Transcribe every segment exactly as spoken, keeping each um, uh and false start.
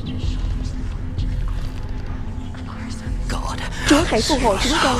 Chúa hãy phù hộ chúng con.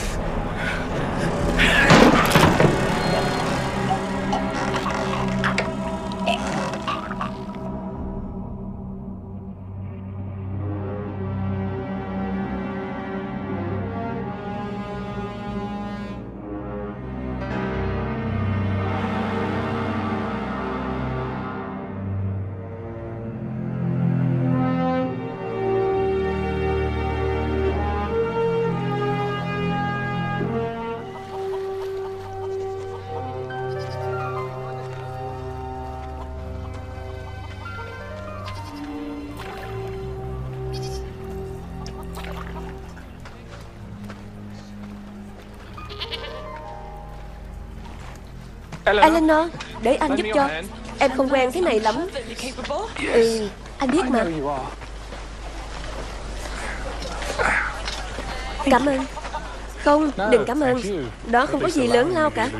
Eleanor, để anh giúp cho. Em không quen thế này lắm. Ừ, anh biết mà. Cảm ơn. Không, đừng cảm ơn. Đó không có gì lớn lao cả.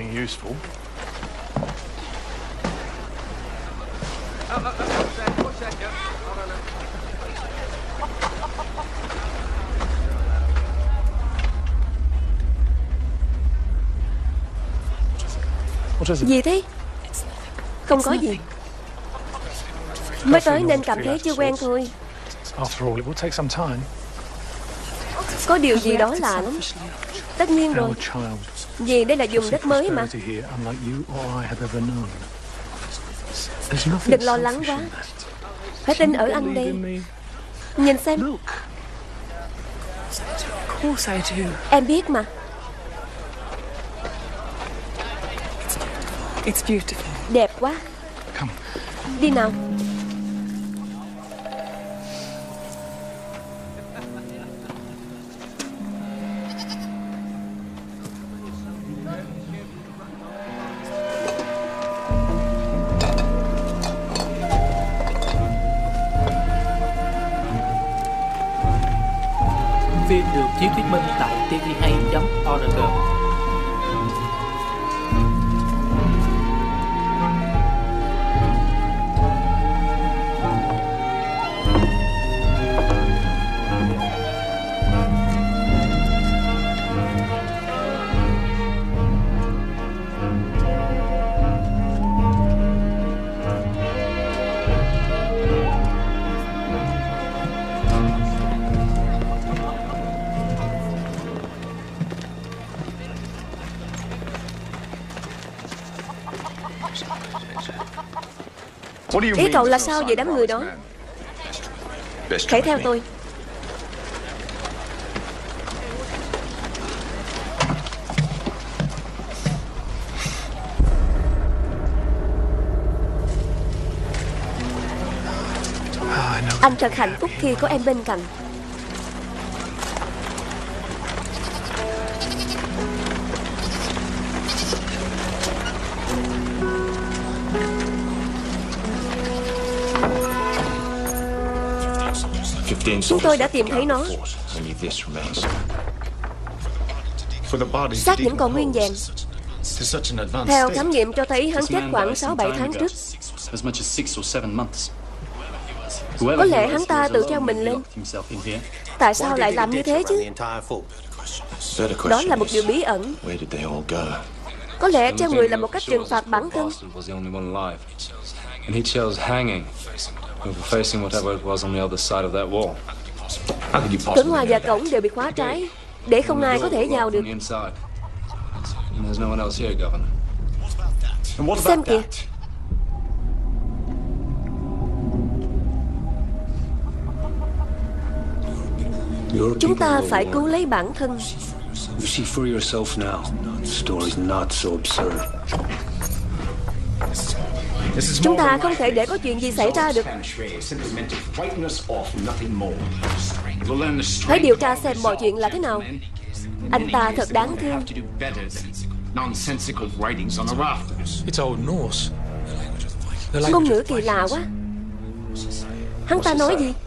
Gì thế? Không có gì. Mới tới nên cảm thấy chưa quen thôi. Có điều gì đó lạ lắm. Tất nhiên rồi. Vì đây là vùng đất mới mà. Đừng lo lắng quá. Phải tin ở anh đây. Nhìn xem. Em biết mà. Đẹp quá. Đi nào. Phim được chiếu thuyết minh tại tv hay chấm org. Ý cậu là sao về đám người đó? Hãy theo tôi. Anh thật hạnh phúc khi có em bên cạnh. Chúng tôi đã tìm thấy nó. Xác vẫn còn nguyên vẹn. Theo khám nghiệm cho thấy hắn chết khoảng sáu bảy tháng trước. Có lẽ hắn ta tự treo mình lên. Tại sao lại làm như thế chứ? Đó là một điều bí ẩn. Có lẽ treo người là một cách trừng phạt bản thân. Cửa ngoài và cổng đều bị khóa trái, để không ai có thể vào được. Xem kìa. Chúng ta phải cứu lấy bản thân. Chúng ta không thể để có chuyện gì xảy ra được. Hãy điều tra xem mọi chuyện là thế nào. Anh ta thật đáng thương. Ngôn ngữ kỳ lạ quá. Hắn ta nói gì?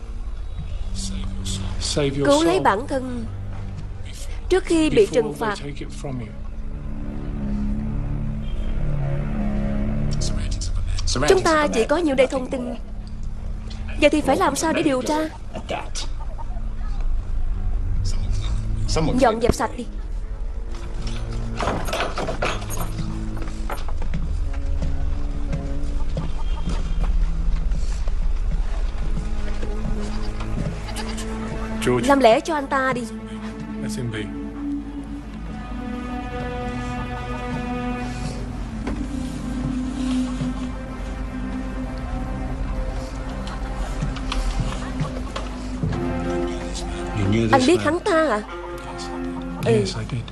Cứu lấy bản thân trước khi bị trừng phạt. Chúng ta chỉ có nhiều đây thông tin. Giờ thì phải làm sao để điều tra? Dọn dẹp sạch đi. Làm lẽ cho anh ta đi. Anh biết hắn ta à? Ừ.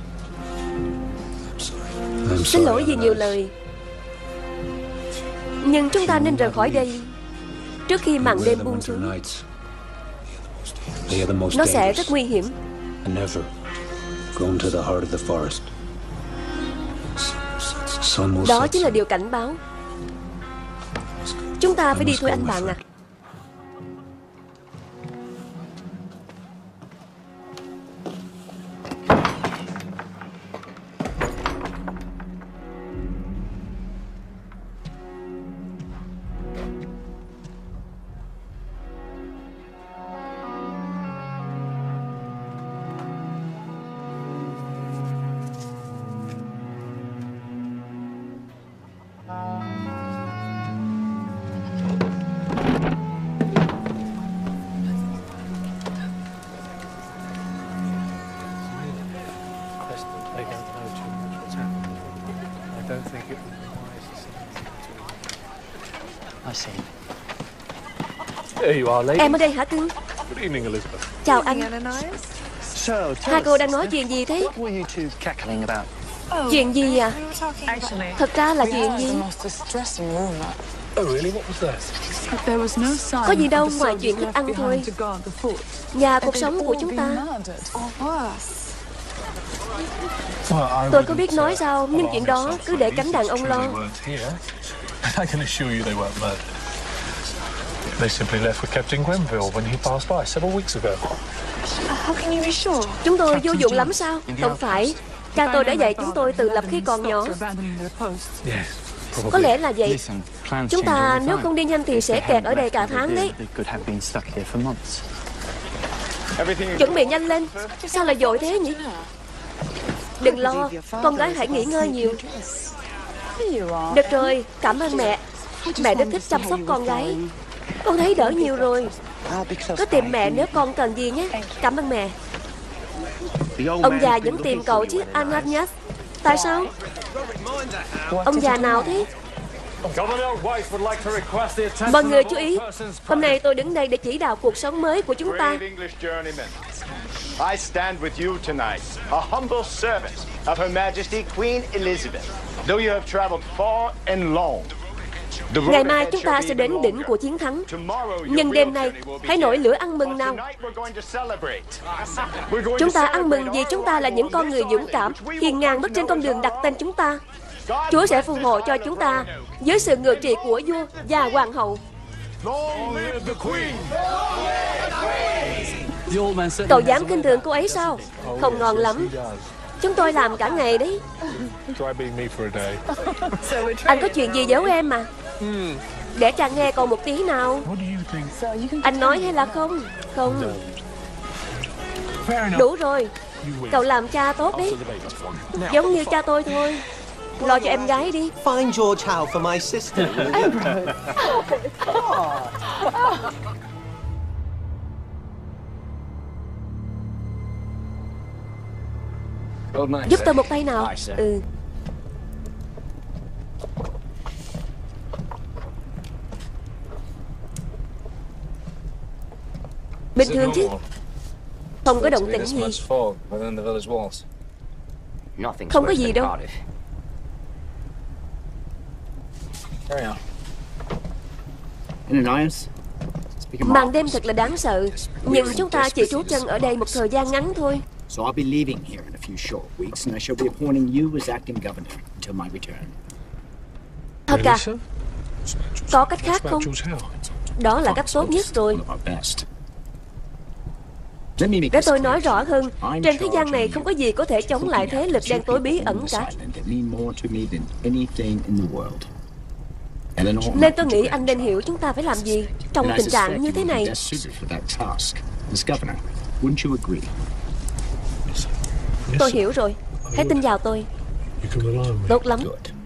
Xin lỗi vì nhiều lời, nhưng chúng ta nên rời khỏi đây trước khi màn đêm buông xuống. Nó sẽ rất nguy hiểm. Đó chính là điều cảnh báo. Chúng ta phải đi thôi anh bạn à. Em ở đây hả cưng? Chào anh. Hai cô đang nói chuyện gì thế? Chuyện gì à? Thật ra là chuyện gì? Có gì đâu ngoài chuyện thức ăn thôi. Và cuộc sống của chúng ta. Tôi có biết nói sao, nhưng chuyện đó cứ để cánh đàn ông lo. They simply left with Captain Grenville when he passed by several weeks ago. How can you be sure? Chúng tôi vô dụng lắm sao? Không phải. Cha tôi đã dạy chúng tôi từ lập khi còn nhỏ. Có lẽ là vậy. Chúng ta nếu không đi nhanh thì sẽ kẹt ở đây cả tháng đấy. Chuẩn bị nhanh lên. Sao lại vội thế nhỉ? Đừng lo, con gái hãy nghỉ ngơi nhiều. Được rồi, cảm ơn mẹ. Mẹ rất thích chăm sóc con gái. Con thấy đỡ nhiều rồi. Cứ tìm mẹ nếu con cần gì nhé. Cảm ơn mẹ. Ông già vẫn tìm cậu chứ, Ananias. Tại sao? Ông già nào thế? Mọi người chú ý, hôm nay tôi đứng đây để chỉ đạo cuộc sống mới của chúng ta. I stand with you tonight, a humble servant of Her Majesty Queen Elizabeth. Though you have traveled far and long, ngày mai chúng ta sẽ đến đỉnh của chiến thắng. Nhưng đêm nay, hãy nổi lửa ăn mừng nào. Chúng ta ăn mừng vì chúng ta là những con người dũng cảm, hiền ngang bước trên con đường đặt tên chúng ta. Chúa sẽ phù hộ cho chúng ta với sự ngự trị của vua và hoàng hậu. Cậu dám khinh thường cô ấy sao? Không ngon lắm. Chúng tôi làm cả ngày đấy. Anh có chuyện gì giấu em mà. Để cha nghe cậu một tí nào. Anh nói hay là không? Không. Đủ rồi. Cậu làm cha tốt đấy. Giống như cha tôi thôi. Lo cho em gái đi. Find George Howe for my sister. Giúp tôi một tay nào. Ừ. Bình thường chứ. Không có động tĩnh gì. Không có gì đâu. Màn đêm thật là đáng sợ. Nhưng chúng ta chỉ trú chân ở đây một thời gian ngắn thôi. So I'll be leaving here in a few short weeks, and I shall be appointing you as acting governor until my return. Thật à? Có cách khác không? Đó là cách tốt nhất rồi. Để tôi nói rõ hơn, trên thế gian này không có gì có thể chống lại thế lực đen tối bí ẩn cả. Nên tôi nghĩ anh nên hiểu chúng ta phải làm gì trong tình trạng như thế này. Tôi hiểu rồi. Hãy tin vào tôi. Tốt lắm.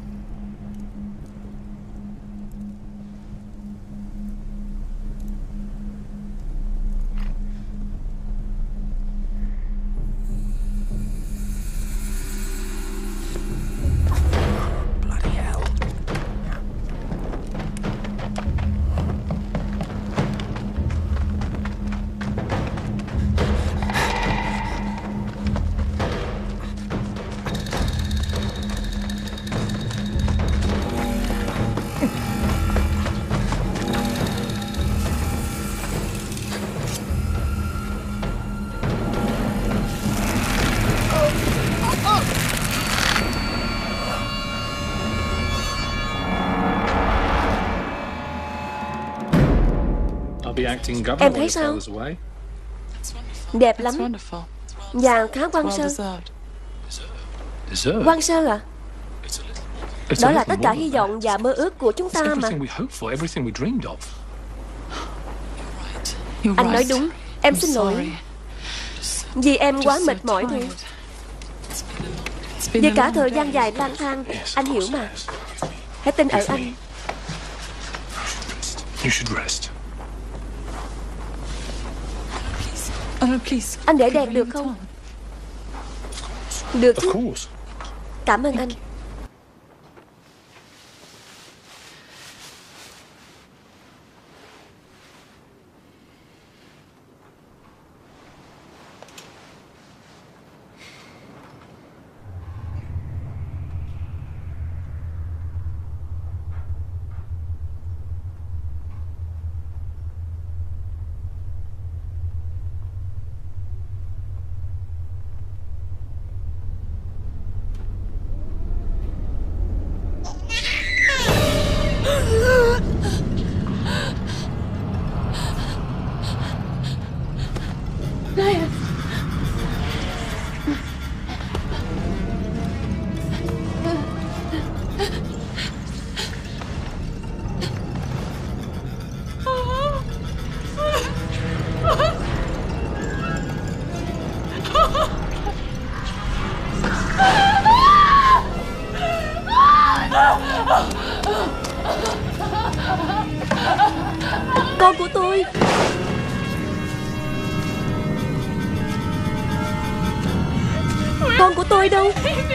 Em thấy sao? Đẹp lắm. Và khá quan sơ. Quan sơ à? Đó là tất cả hy vọng và mơ ước của chúng ta mà. Anh nói đúng. Em xin lỗi. Vì em quá mệt mỏi thôi. Vì cả thời gian dài lang thang. Anh hiểu mà. Hãy tin ở anh. Anh để đèn được không? Được chứ. Cảm ơn anh. Con của tôi. Con của tôi đâu?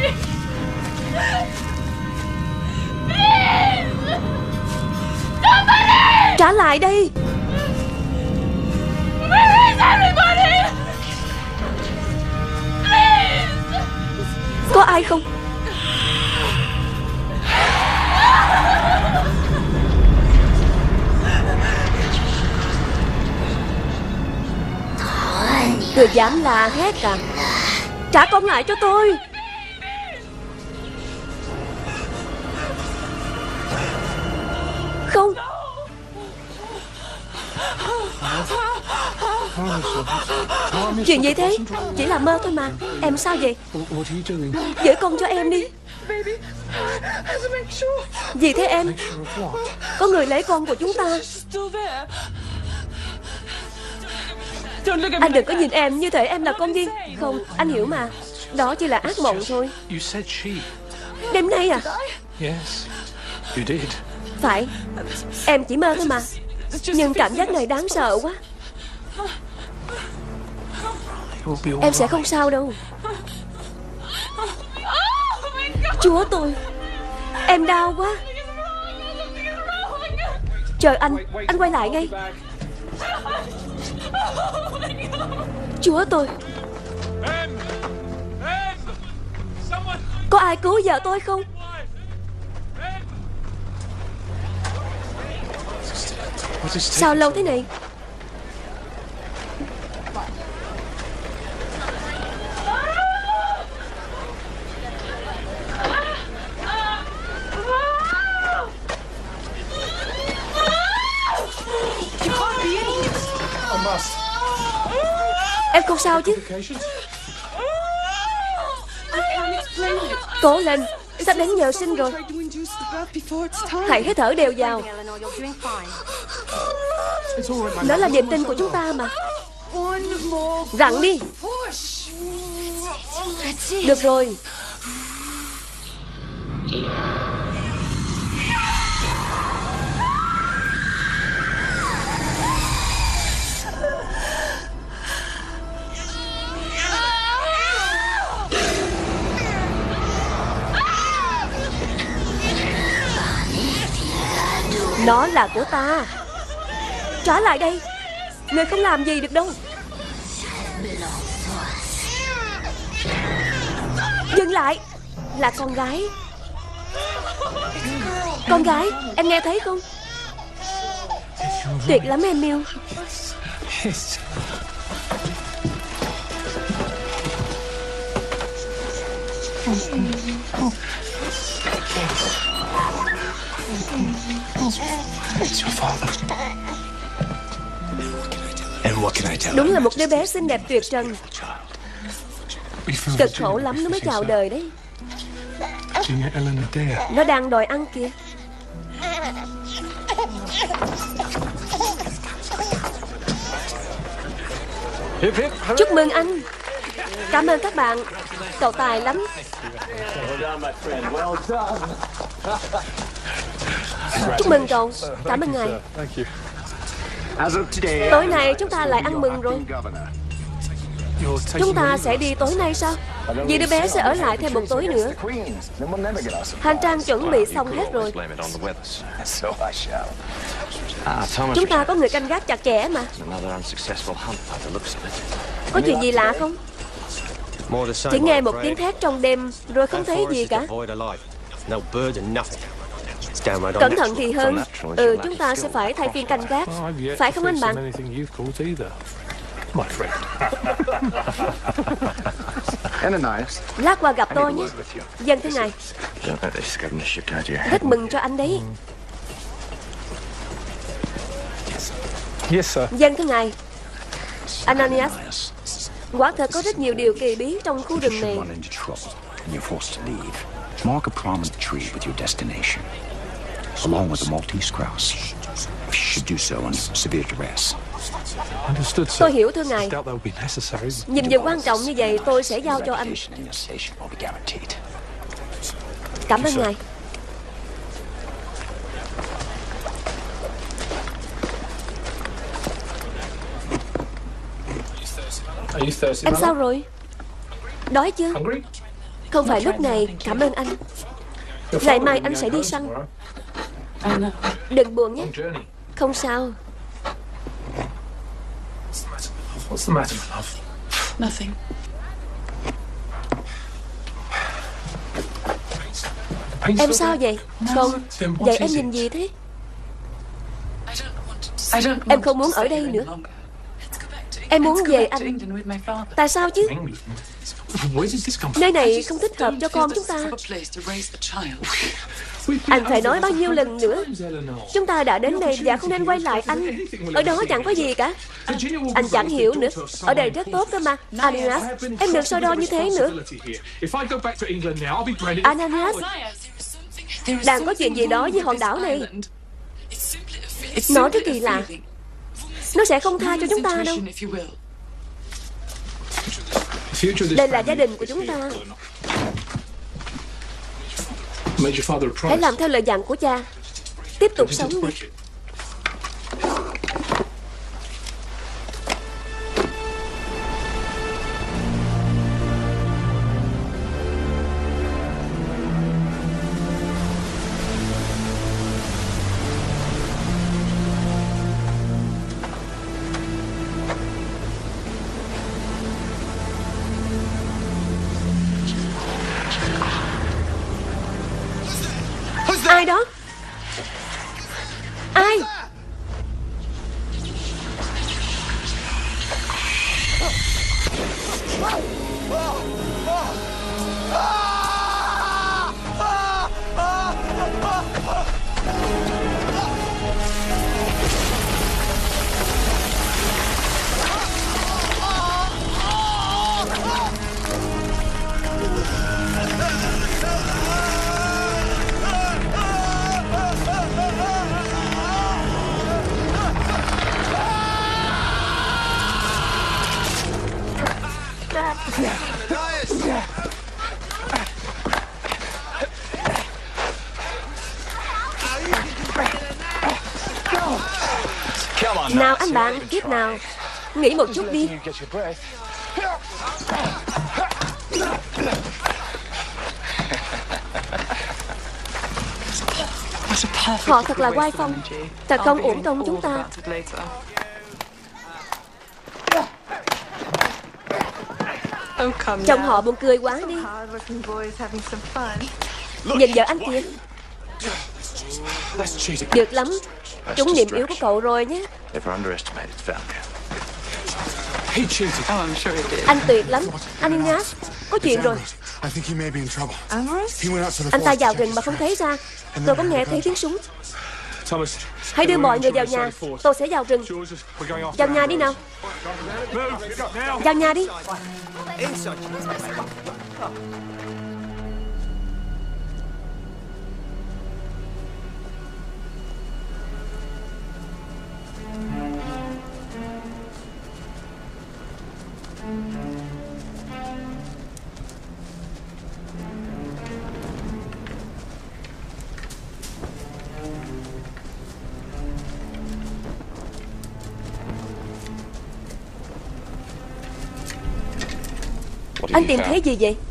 Trả lại đây. Có ai không? Người dám la hét à? Trả con lại cho tôi. Không. Chuyện gì thế? Chỉ là mơ thôi mà. Em sao vậy? Gửi con cho em đi. Gì thế em? Có người lấy con của chúng ta. Anh đừng có nhìn em như thể em là con điên. Không, anh hiểu mà. Đó chỉ là ác mộng thôi. Đêm nay à? Phải. Em chỉ mơ thôi mà. Nhưng cảm giác này đáng sợ quá. Em sẽ không sao đâu. Chúa tôi, em đau quá. Chờ anh. Anh quay lại ngay. Chúa tôi. Có ai cứu vợ tôi không? Sao lâu thế này? Em không sao chứ? Cố lên. Sắp đến giờ sinh rồi. Hãy hít thở đều vào. Đó là niềm tin của chúng ta mà. Rặn đi. Được rồi. Nó là của ta. Trả lại đây. Người không làm gì được đâu. Dừng lại. Là con gái. Con gái, em nghe thấy không? Tuyệt lắm em yêu. Đúng là một đứa bé xinh đẹp tuyệt trần. Cực khổ lắm nó mới chào đời đấy. Nó đang đòi ăn kìa. Chúc mừng anh. Cảm ơn các bạn. Cậu tài lắm. Chúc mừng cậu. Cảm ơn ngài. Tối nay chúng ta lại ăn mừng rồi. Chúng ta sẽ đi tối nay sao? Vì đứa bé sẽ ở lại thêm một tối nữa. Hành trang chuẩn bị xong hết rồi. Chúng ta có người canh gác chặt chẽ mà. Có chuyện gì lạ không? Chỉ nghe một tiếng thét trong đêm rồi không thấy gì cả. Cẩn thận thì hơn. Ừ, chúng ta sẽ phải thay phiên canh gác. Phải không anh bạn? Lát qua gặp tôi nhé. Dân thưa ngài. Rất mừng cho anh đấy. Dân thưa ngài. Ananias, quả thật có rất nhiều điều kỳ bí trong khu rừng này. Mark a prominent tree with your destination, along with the Maltese grouse. If you should do so under severe duress. Tôi hiểu thưa ngài. Nhiệm vụ quan trọng như vậy tôi sẽ giao cho anh. Cảm ơn ngài. Em sao rồi? Đói chưa? Không phải lúc này. Cảm ơn anh. Ngày mai anh sẽ đi săn. Đừng buồn nhé. Không sao. Nothing. Em sao vậy? Không. Vậy em nhìn gì thế? Em không muốn ở đây nữa. Em muốn về anh. Tại sao chứ? Nơi này không thích hợp cho con chúng ta. Anh phải nói bao nhiêu lần nữa. Chúng ta đã đến đây và không nên quay lại anh. Ở đó chẳng có gì cả. Anh chẳng hiểu nữa. Ở đây rất tốt cơ mà. Ananias, em đừng so đo như thế nữa. Ananias, đang có chuyện gì đó với hòn đảo này. Nó rất kỳ lạ. Nó sẽ không tha cho chúng ta đâu. Đây là gia đình của chúng ta. Hãy làm theo lời dặn của cha. Tiếp tục sống đi. Ai đó? Ai? Nào anh bạn, kiếp nào. Nghĩ một chút đi. Họ thật là oai phong. Thật không uổng công chúng ta. Trông họ buồn cười quá đi. Nhìn vợ anh kìa. Được lắm. Trúng niềm yếu của cậu rồi nhé. Anh tuyệt lắm. Anh Ignaz, có chuyện rồi. Anh ta vào rừng mà không thấy ra. Tôi có nghe thấy tiếng súng. Hãy đưa mọi người vào nhà. Tôi sẽ vào rừng. Vào nhà đi nào. Vào nhà đi. Anh tìm thấy gì vậy?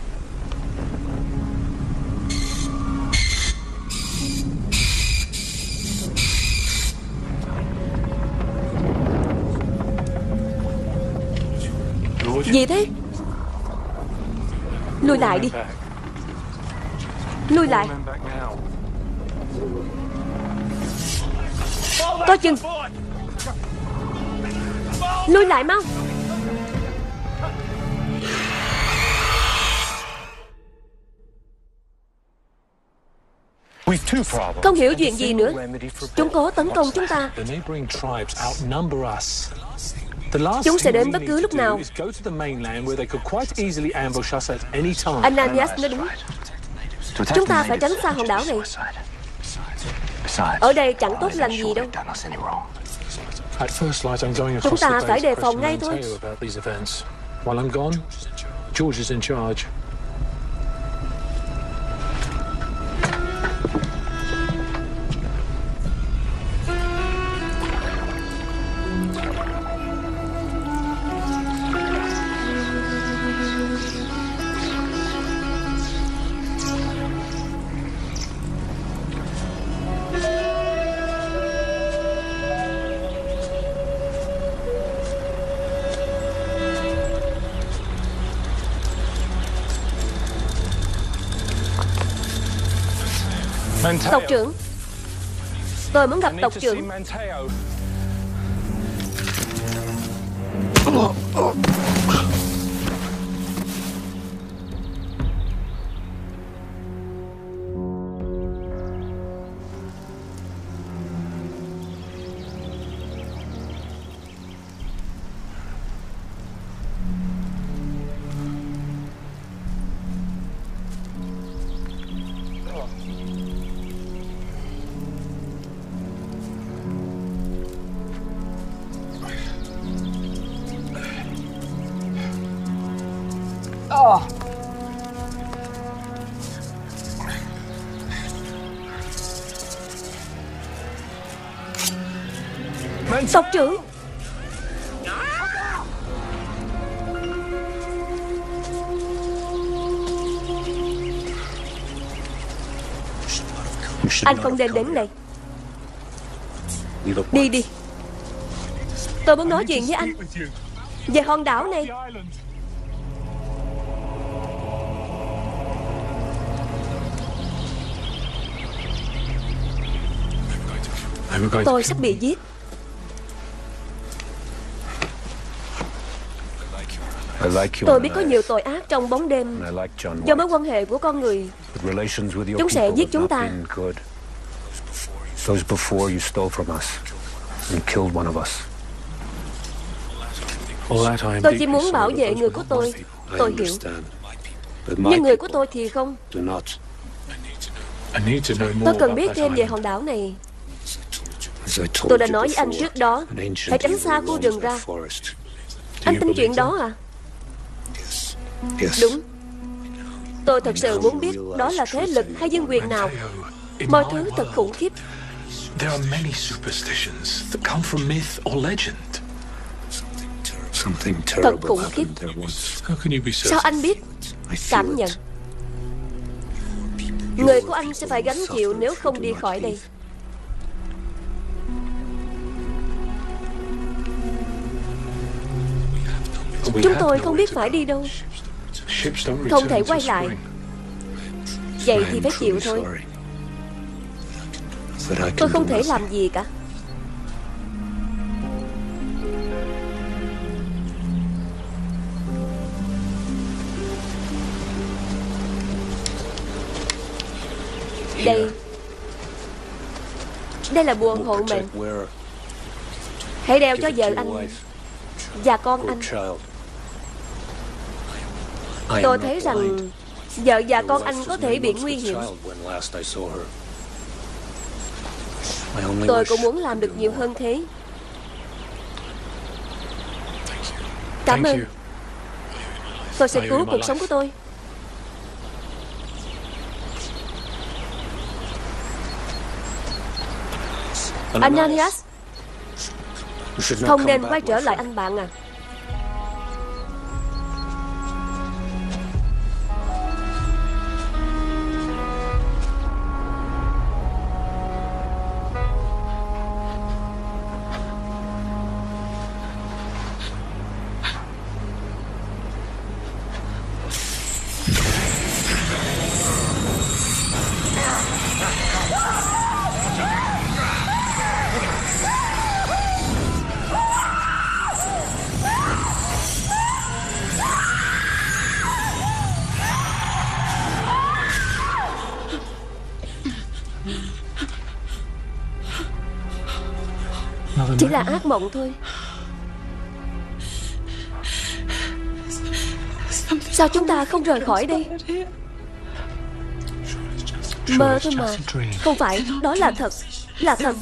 Gì thế? Lùi lại đi. Lùi lại. Có chừng. Lùi lại mau. Không hiểu chuyện gì nữa. Chúng cố tấn công chúng ta. Chúng sẽ đến bất cứ lúc nào. Ananias nói đúng. Chúng ta phải tránh xa hòn đảo này. Ở đây chẳng tốt lành gì đâu. Chúng ta phải đề phòng ngay thôi. Tộc trưởng, tôi muốn gặp tộc trưởng. Tộc trưởng, anh không nên đến đây. Đi đi. Tôi muốn nói chuyện với anh về hòn đảo này. Tôi sắp bị giết. Tôi biết có nhiều tội ác trong bóng đêm. Do mối quan hệ của con người, chúng sẽ giết chúng ta. Tôi chỉ muốn bảo vệ người của tôi. Tôi hiểu. Nhưng người của tôi thì không. Tôi cần biết thêm về hòn đảo này. Tôi đã nói với anh trước đó, hãy tránh xa khu rừng ra. Anh tin chuyện đó à? Đúng. Tôi thật sự muốn biết đó là thế lực hay dân quyền nào. Mọi thứ thật khủng khiếp. There are many superstitions that come from myth or legend. Something Thật terrible khủng khiếp. happened there once. How can you be Sao certain? anh biết? I feel Cảm it. nhận. Người của anh sẽ phải gánh chịu nếu không đi khỏi đây. Chúng tôi không biết phải đi đâu. Không thể quay lại. Vậy thì phải chịu thôi. Tôi không thể làm gì cả. Đây. Đây là bùa hộ mệnh. Hãy đeo cho vợ anh và con anh. Tôi thấy rằng vợ và con anh có thể bị nguy hiểm. Tôi cũng muốn làm được nhiều hơn thế. Cảm ơn. Tôi sẽ cứu cuộc sống của tôi. Ananias, không nên quay trở lại anh bạn à. Chỉ là ác mộng thôi. Sao chúng ta không rời khỏi đây? Mơ thôi mà. Không phải, đó là thật. Là thật.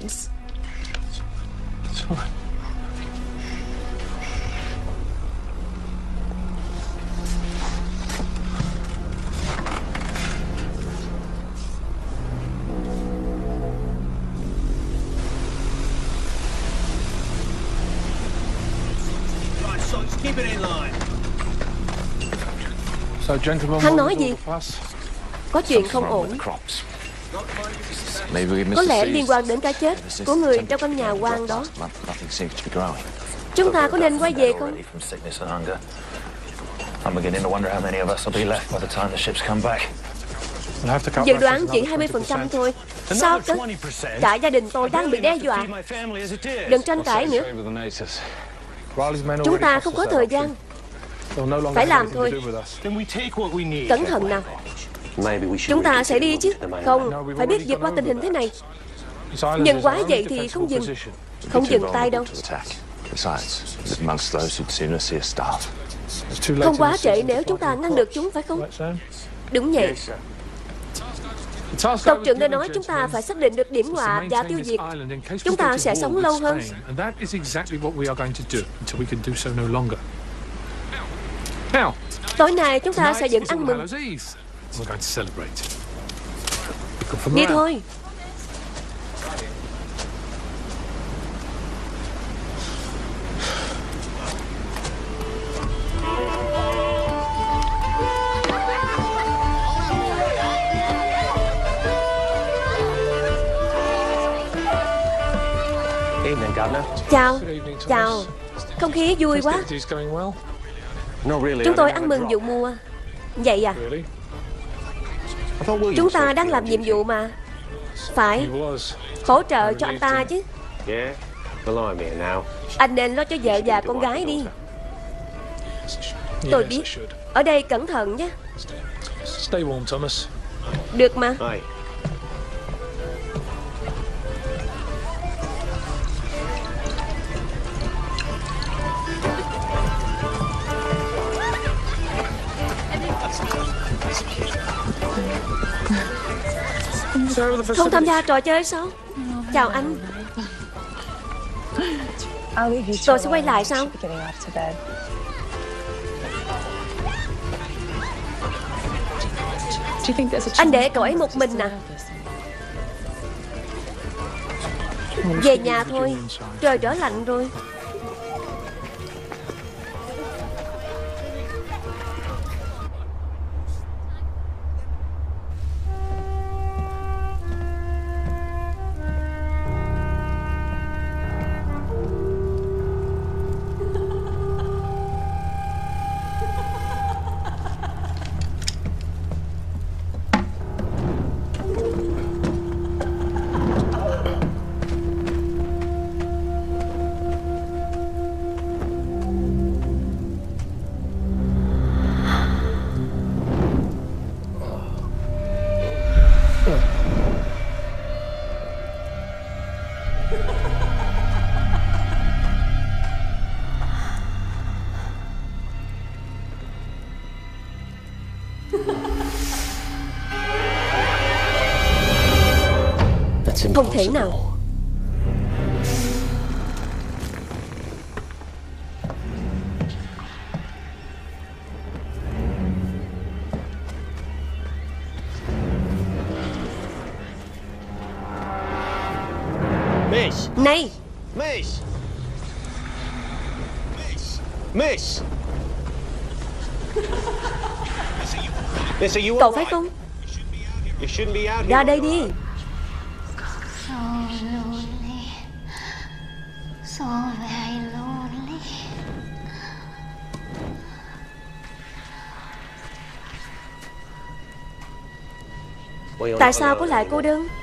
Hắn nói gì? Có chuyện không ổn. Có lẽ liên quan đến cái chết của người trong căn nhà hoang đó. Chúng ta có nên quay về không? Dự đoán chỉ hai mươi phần trăm thôi. Sao cơ? Cả gia đình tôi đang bị đe dọa. Đừng tranh cãi nữa. Chúng ta không có thời gian. Phải làm thôi. Cẩn thận nào. Chúng ta sẽ đi chứ. Không, phải biết vượt qua tình hình thế này. Nhưng quá vậy thì không dừng. Không dừng tay đâu. Không quá trễ nếu chúng ta ngăn được chúng, phải không? Đúng vậy. Tộc trưởng đã nói chúng ta phải xác định được điểm ngọa và tiêu diệt. Chúng ta sẽ sống lâu hơn. Tối nay chúng ta sẽ vẫn ăn mừng. Đi thôi. Chào. Chào. Không khí vui quá. Chúng tôi ăn mừng vụ mùa. Vậy à? Chúng ta đang làm nhiệm vụ mà. Phải. Hỗ trợ cho anh ta chứ. Anh nên lo cho vợ và con gái đi. Tôi biết. Ở đây cẩn thận nhé. Được mà. Không tham gia trò chơi sao? Chào anh. Tôi sẽ quay lại sao? Anh để cậu ấy một mình à? Về nhà thôi, trời trở lạnh rồi. Không thể nào. Miss! Này! Miss! Miss! Miss, are you Cậu all phải right? không? You shouldn't be out here. Ra đây đi. So lonely. So very lonely. Tại sao cô lại cô đơn?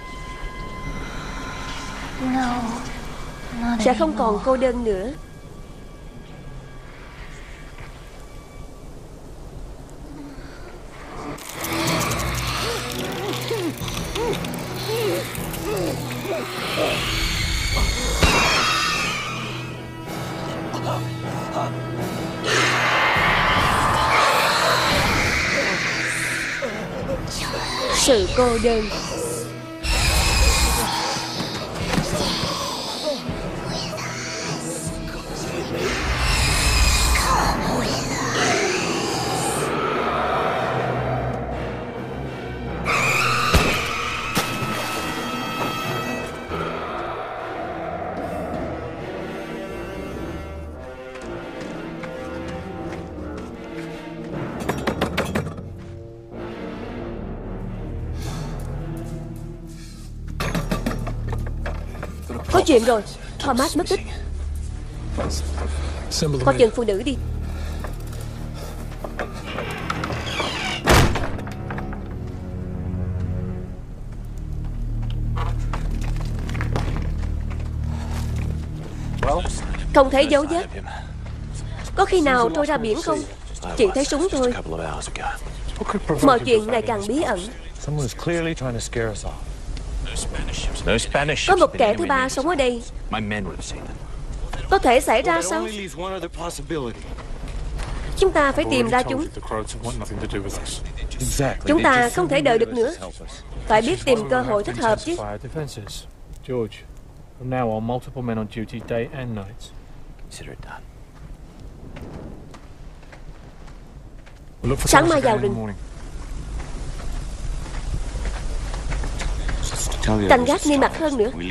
No. Not Sẽ không còn cô đơn nữa. Sự cô đơn. Có chuyện rồi. Thomas mất tích. Coi chừng phụ nữ đi. Không thấy dấu vết. Có khi nào trôi ra biển không? Chỉ thấy súng thôi. Mọi chuyện ngày càng bí ẩn. Có một kẻ thứ ba sống ở đây. Có thể xảy ra sao? Chúng ta phải tìm ra chúng. Chúng ta không thể đợi được nữa. Phải biết tìm cơ hội thích hợp chứ. George, from now on, multiple men on duty day and night. Consider it done. Sáng mai vào rừng. Canh gác nghiêm mặt hơn nữa.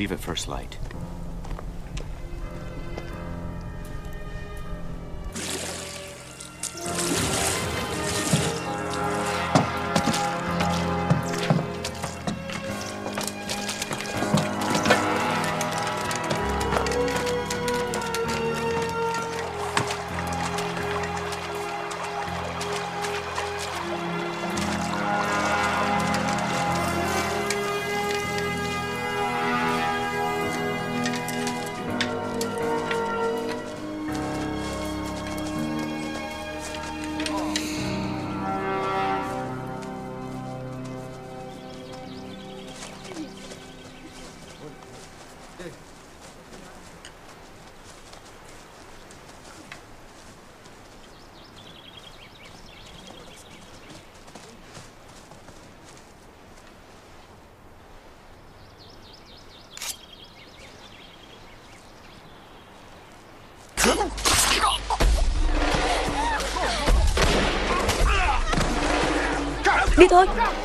Đi thôi.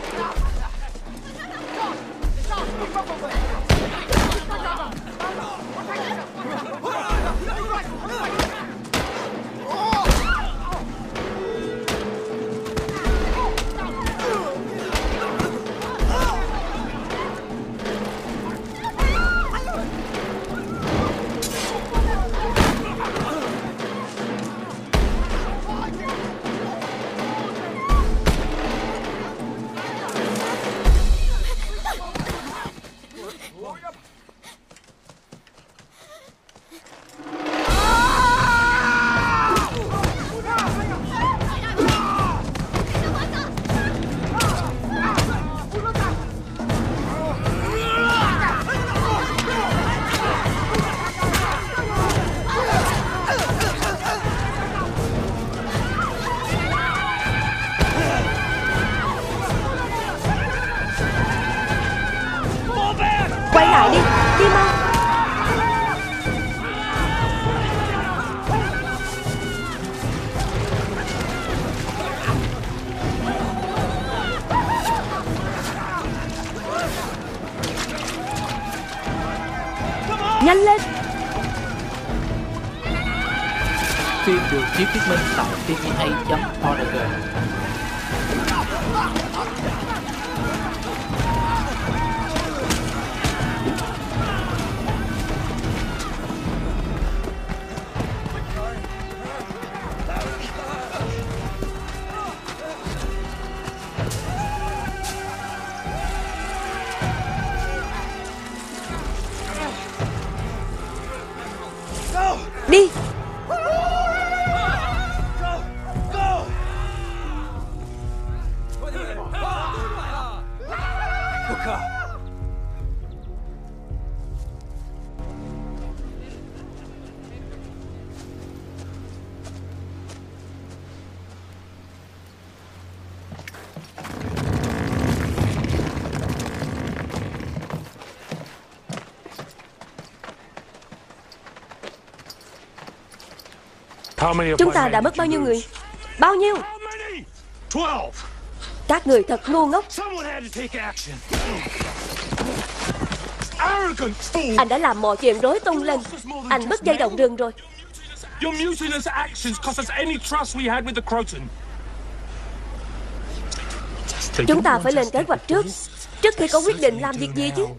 Quay lại đi, đi mau. Nhanh lên. Phim được chiếu thuyết minh tại tê vê a chấm org. Đi. Chúng ta đã mất bao nhiêu người? Bao nhiêu? Các người thật ngu ngốc. Anh đã làm mọi chuyện rối tung lên. Anh mất dây động rừng rồi. Chúng ta phải lên kế hoạch trước, trước khi có quyết định làm việc gì chứ.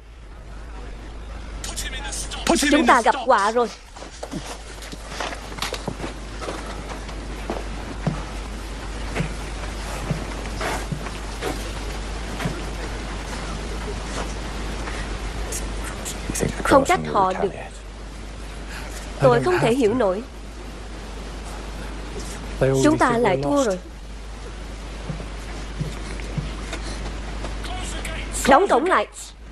Chúng ta gặp họa rồi. Không trách họ được. Tôi không thể hiểu nổi. Chúng ta lại thua rồi. Đóng cổng lại.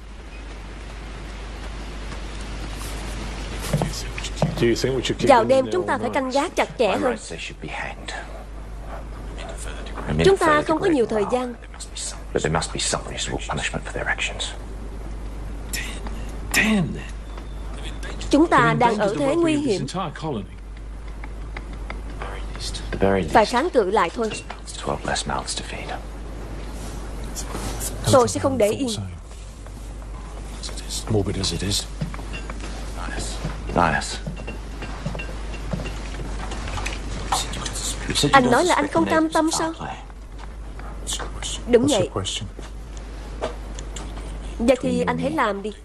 Vào đêm chúng ta phải canh gác chặt chẽ hơn. Chúng ta không có nhiều thời gian. Chúng ta đang ở thế nguy hiểm. Phải kháng cự lại thôi. Tôi sẽ không để yên. Anh nói là anh không cam tâm sao? Đúng vậy. Vậy thì anh hãy làm đi.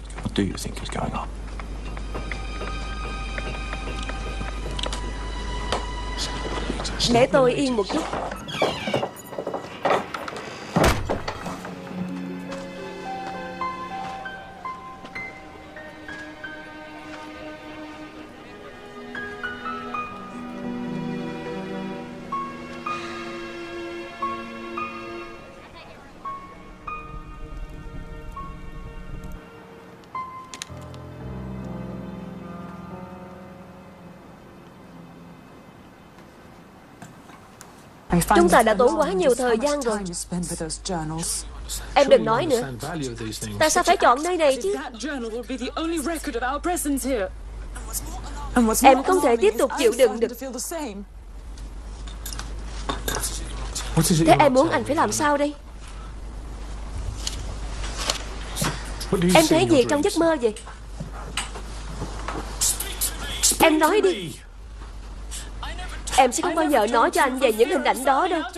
Để tôi yên một chút. Chúng ta đã tốn quá nhiều thời gian rồi. Em đừng nói nữa. Tại sao phải chọn nơi này chứ? Em không thể tiếp tục chịu đựng được. Thế em muốn anh phải làm sao đây? Em thấy gì trong giấc mơ vậy? Em nói đi. Em sẽ không bao giờ nói cho anh về những hình ảnh đó đâu.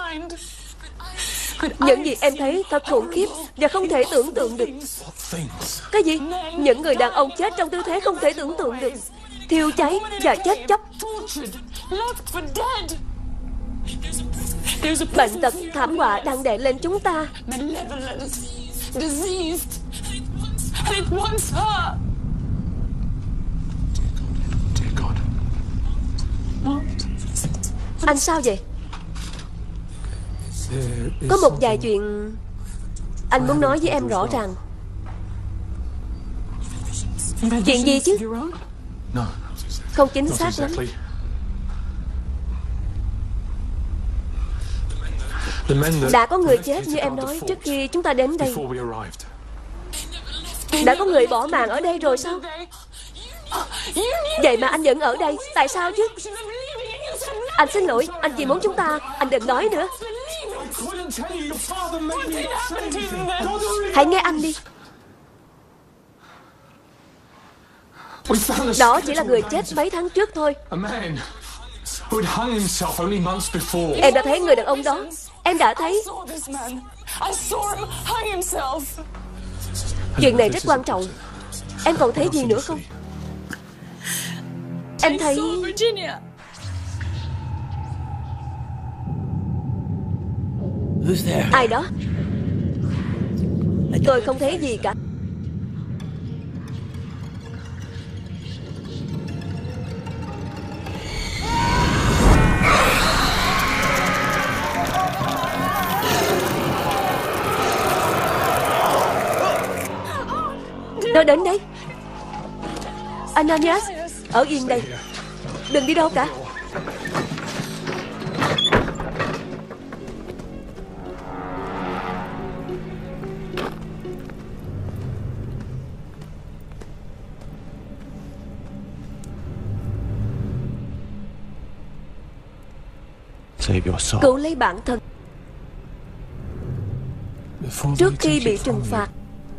Những gì em thấy thật khủng khiếp và không thể tưởng tượng được. Cái gì? Những người đàn ông chết trong tư thế không thể tưởng tượng được, thiêu cháy và chết chóc. Bệnh tật, thảm họa đang đè lên chúng ta. Anh sao vậy? Có một vài chuyện anh muốn nói với em rõ ràng. Chuyện gì chứ? Không chính xác lắm. Đã có người chết như em nói trước khi chúng ta đến đây. Đã có người bỏ mạng ở đây rồi sao? Vậy mà anh vẫn ở đây. Tại sao chứ? Anh xin lỗi, anh chỉ muốn chúng ta. Anh đừng nói nữa. Hãy nghe anh đi. Đó chỉ là người chết mấy tháng trước thôi. Em đã thấy người đàn ông đó. Em đã thấy. Chuyện này rất quan trọng. Em còn thấy gì nữa không? Em thấy... Ai đó? Tôi không thấy gì cả. Nó đến đấy. Ananias, ở yên đây. Đừng đi đâu cả. Cứu lấy bản thân trước khi bị trừng phạt.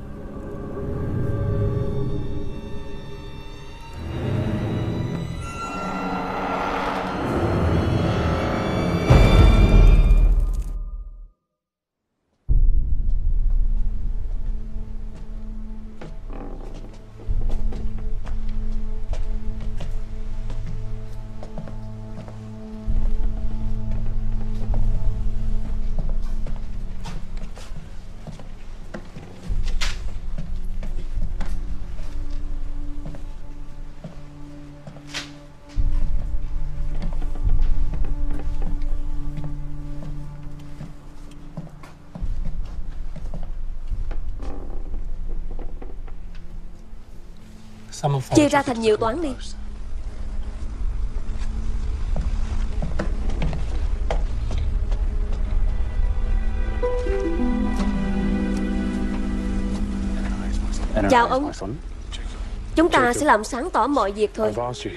Chia ra thành nhiều toán đi. Chào ông. Chúng ta sẽ làm sáng tỏ mọi việc thôi.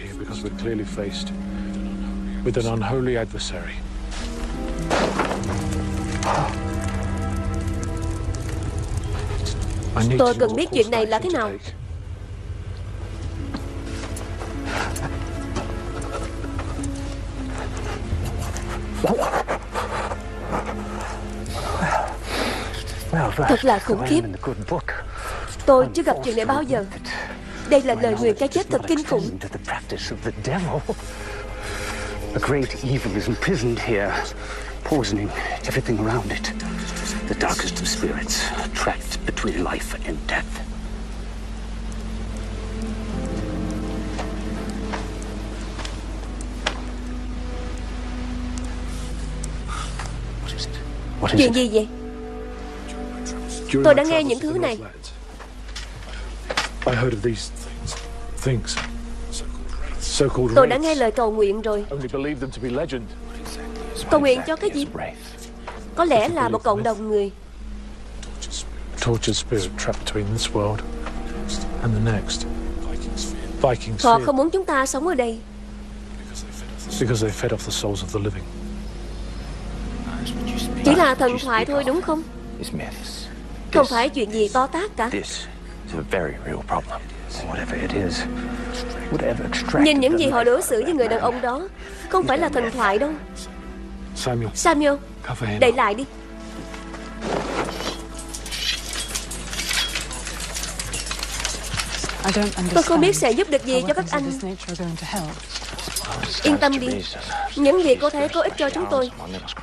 Tôi cần biết chuyện này là thế nào. Thật là khủng khiếp. Tôi chưa gặp chuyện này bao giờ. Đây là lời nguyền cái chết thật kinh khủng. A great evil is imprisoned here, poisoning everything around it. The darkest of spirits, trapped between life and death. Chuyện gì vậy? Tôi đã nghe những thứ này. Tôi đã nghe lời cầu nguyện rồi. Cầu nguyện cho cái gì? Có lẽ là một cộng đồng người. Họ không muốn chúng ta sống ở đây. Chỉ là thần thoại thôi đúng không? Không phải chuyện gì to tát cả. Nhìn những gì họ đối xử với người đàn ông đó không phải là thần thoại đâu. Samuel, Samuel, đậy lại đi. Tôi không biết sẽ giúp được gì cho các anh. Yên tâm đi, những việc cô thấy có ích cho chúng tôi.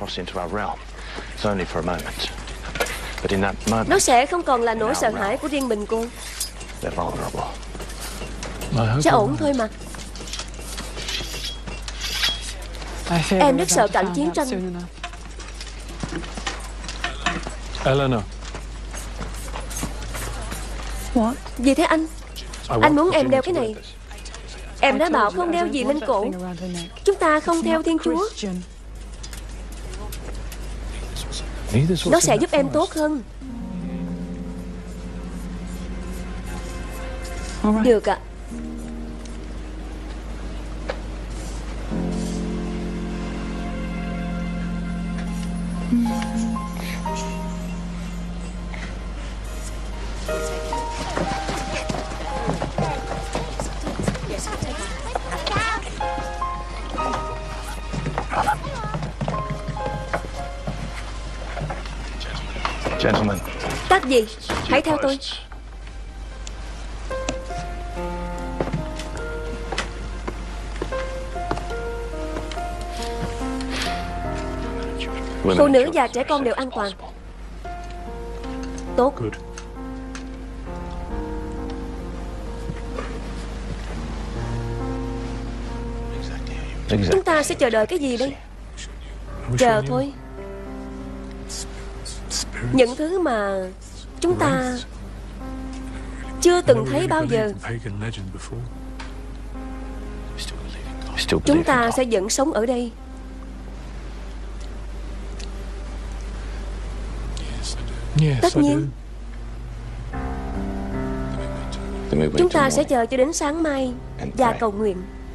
Nó sẽ không còn là nỗi sợ hãi của riêng mình cô. Sẽ ổn thôi mà. Em rất sợ cảnh chiến tranh. Eleanor. Gì thế anh? Anh muốn em đeo cái này. Em đã bảo không đeo gì lên cổ. Chúng ta không theo Thiên Chúa. Nó sẽ giúp em tốt hơn. Được ạ. Các gì? Hãy theo tôi. Phụ nữ và trẻ con đều an toàn. Tốt. Chúng ta sẽ chờ đợi cái gì đây? Chờ thôi. Những thứ mà chúng ta chưa từng thấy bao giờ. Chúng ta sẽ vẫn sống ở đây. Tất nhiên. Chúng ta sẽ chờ cho đến sáng mai và cầu nguyện.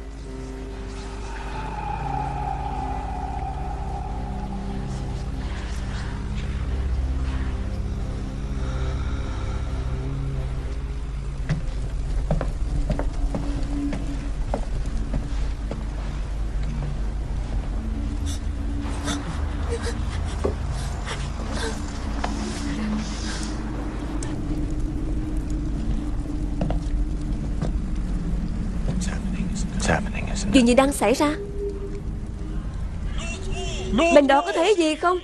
Chuyện gì đang xảy ra? Bên đó có thấy gì không?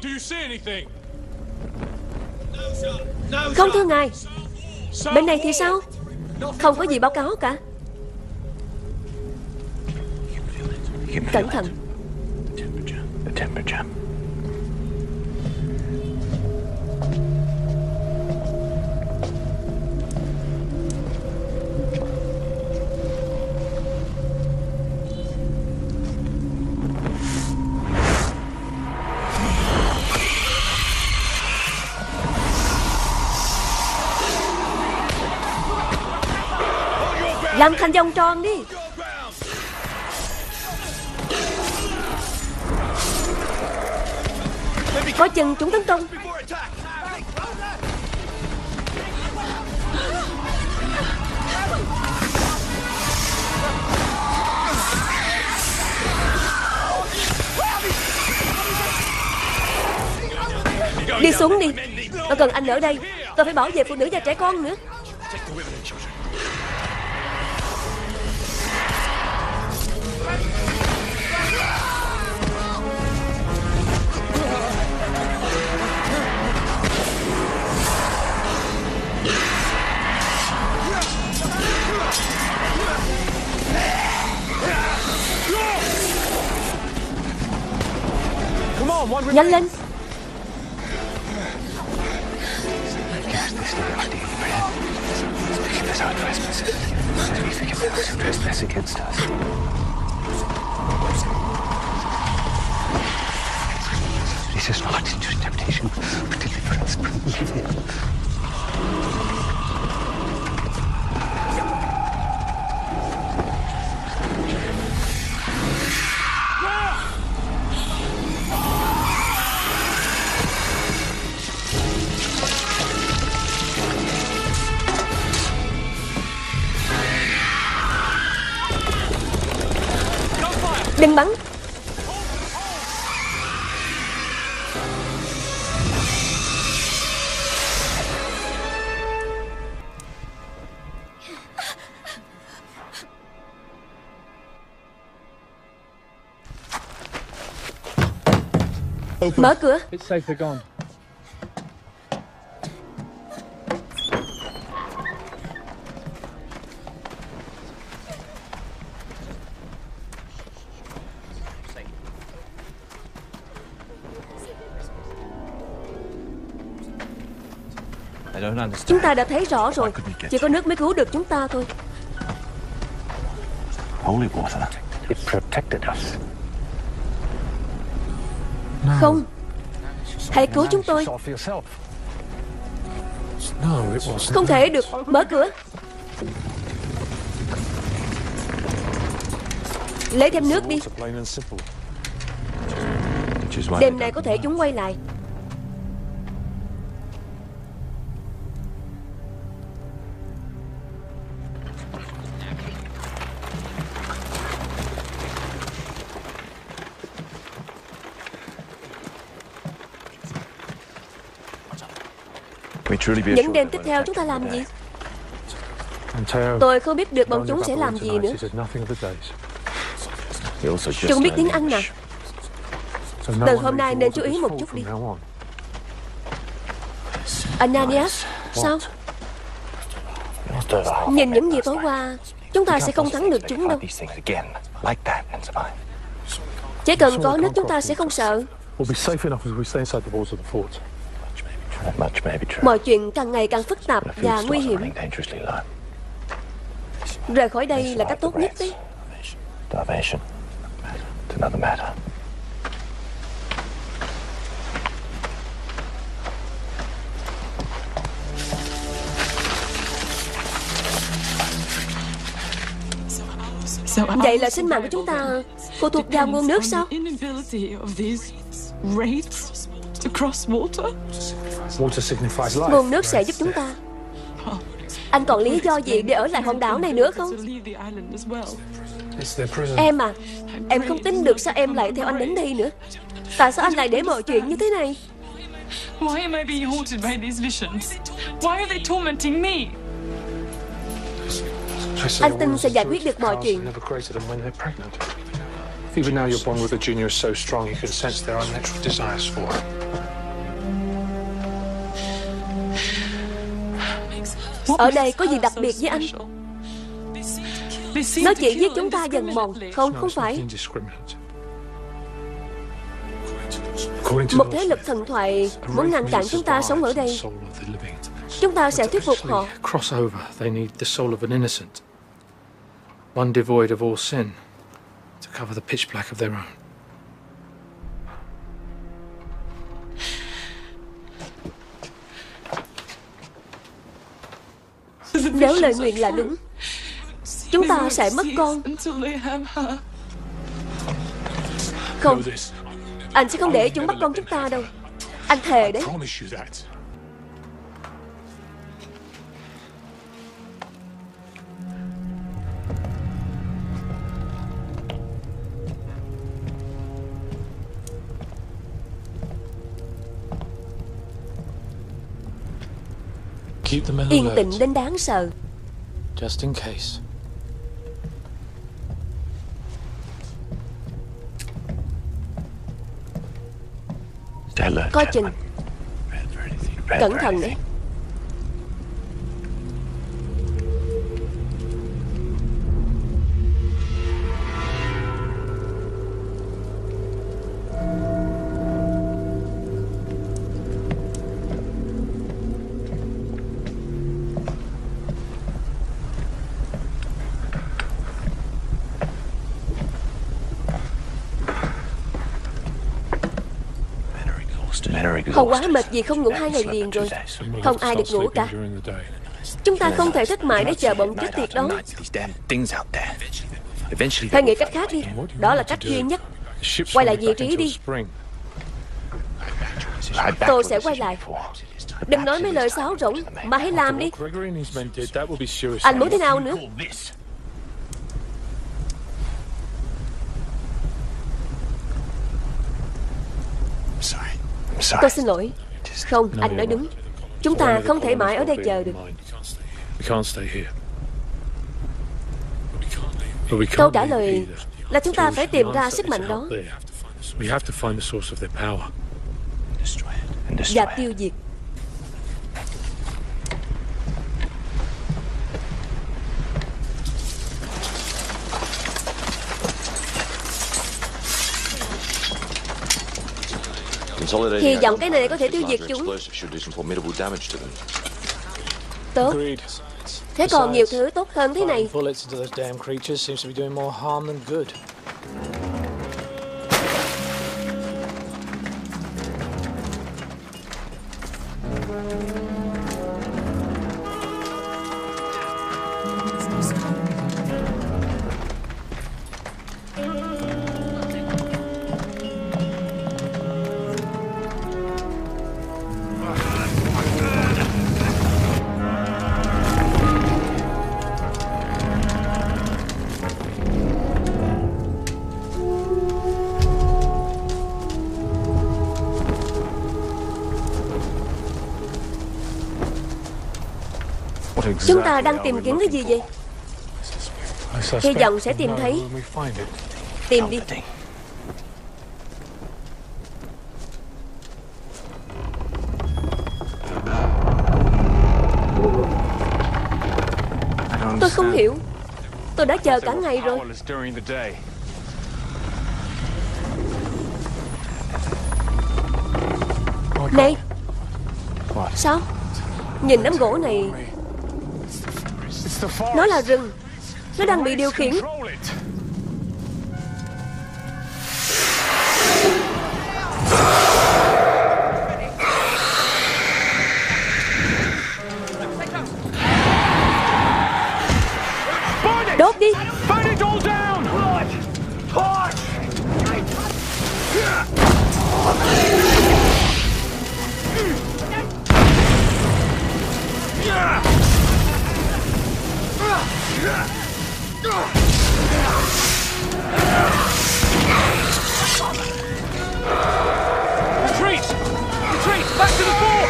Không thưa ngài. Bên này thì sao? Không có gì báo cáo cả. Cẩn thận. Làm thành vòng tròn đi. Có chừng chúng tấn công. Đi xuống đi. Tôi cần anh ở đây. Tôi phải bảo vệ phụ nữ và trẻ con nữa. Nhanh lên. This is not into temptation, but deliver us from evil. Đừng bắn. Mở cửa. It's safe, they're gone. Chúng ta đã thấy rõ rồi. Chỉ có nước mới cứu được chúng ta thôi. Holy water. It protected us. Không. Hãy cứu chúng tôi. Không thể được. Mở cửa. Lấy thêm nước đi. Đêm nay có thể chúng quay lại. Những đêm tiếp theo chúng ta làm gì? Tôi không biết được bọn chúng sẽ làm gì nữa. Chúng biết tiếng Anh mà. Từ hôm nay nên chú ý một chút đi. Ananias, sao? Nhìn những gì tối qua, chúng ta sẽ không thắng được chúng đâu. Chỉ cần có nước chúng ta sẽ không sợ. Mọi chuyện càng ngày càng phức tạp và nguy hiểm. Rời khỏi đây là cách tốt nhất đấy. Vậy là sinh mạng của chúng ta phụ thuộc vào nguồn nước sao? Nguồn nước sẽ giúp chúng ta. Anh còn lý do gì để ở lại hòn đảo này nữa không? Em à, em không tin được sao em lại theo anh đến đây nữa. Tại sao anh lại để mọi chuyện như thế này? Why am I being haunted by these visions? Why are they tormenting me? Anh tin sẽ giải quyết được mọi chuyện. Even now your bond with the junior is so strong you can sense their unnatural desires for her. Ở đây có gì đặc biệt với anh? Nó chỉ giết chúng ta dần mòn. Không, không phải. Một thế lực thần thoại muốn ngăn cản chúng ta sống ở đây. Chúng ta sẽ thuyết phục họ. Crossover, they need the soul of an innocent. One devoid of all sin to cover the pitch black of their own. Nếu lời nguyện là đúng, chúng ta sẽ mất con. Không, anh sẽ không để chúng bắt con chúng ta đâu. Anh thề đấy. Yên tĩnh đến đáng sợ. Just in case. Coi chừng. Cẩn thận đấy. Hầu quá mệt vì không ngủ hai ngày liền rồi. Không ai được ngủ cả. Chúng ta không thể thức mãi để chờ bọn chết tiệt đó. Hãy nghĩ cách khác đi. Đó là cách duy nhất. Quay lại vị trí đi. Tôi sẽ quay lại. Đừng nói mấy lời sáo rỗng, mà hãy làm đi. Anh muốn thế nào nữa? Tôi xin lỗi. Không, anh nói đúng. Chúng ta không thể mãi ở đây chờ được. Câu trả lời là chúng ta phải tìm ra sức mạnh đó và tiêu diệt. Hy vọng cái này có thể tiêu diệt chúng. Tốt. Thế còn nhiều thứ tốt hơn thế này. Chúng ta đang tìm kiếm cái gì vậy? Hy vọng sẽ tìm thấy. Tìm đi. Tôi không hiểu. Tôi đã chờ cả ngày rồi. Này. Sao? Nhìn đám gỗ này. Nó là rừng. Nó đang bị điều khiển. Đốt đi. Retreat! Retreat! Back to the fort!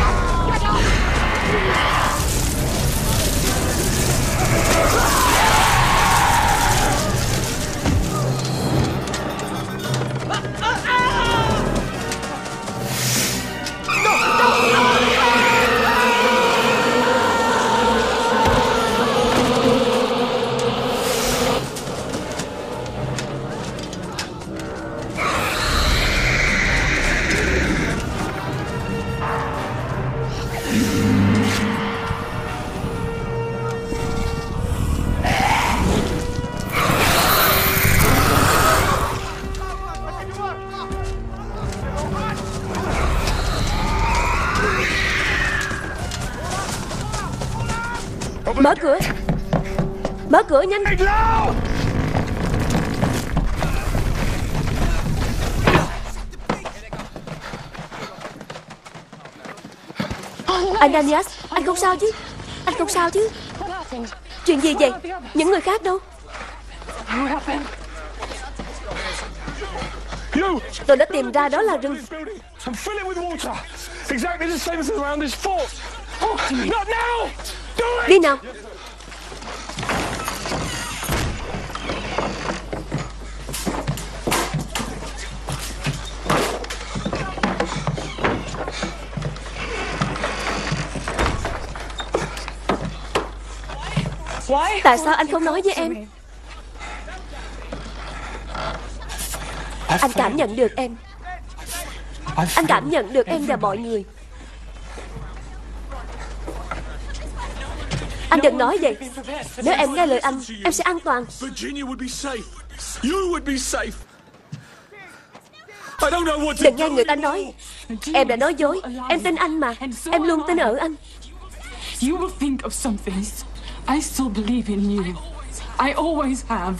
Mở cửa. Mở cửa nhanh. Anh Daniel, anh không sao chứ? Anh không sao chứ? Chuyện gì vậy? Những người khác đâu? Tôi đã tìm ra đó là rừng. Đi nào. Tại sao anh không nói với em? Anh cảm nhận được em. Anh cảm nhận được em và mọi người. Anh đừng nói vậy. Nếu em nghe lời anh, em sẽ an toàn. Đừng nghe người ta nói. Em đã nói dối. Em tin anh mà. Em luôn tin ở anh. You will think of some things. I still believe in you. I always have.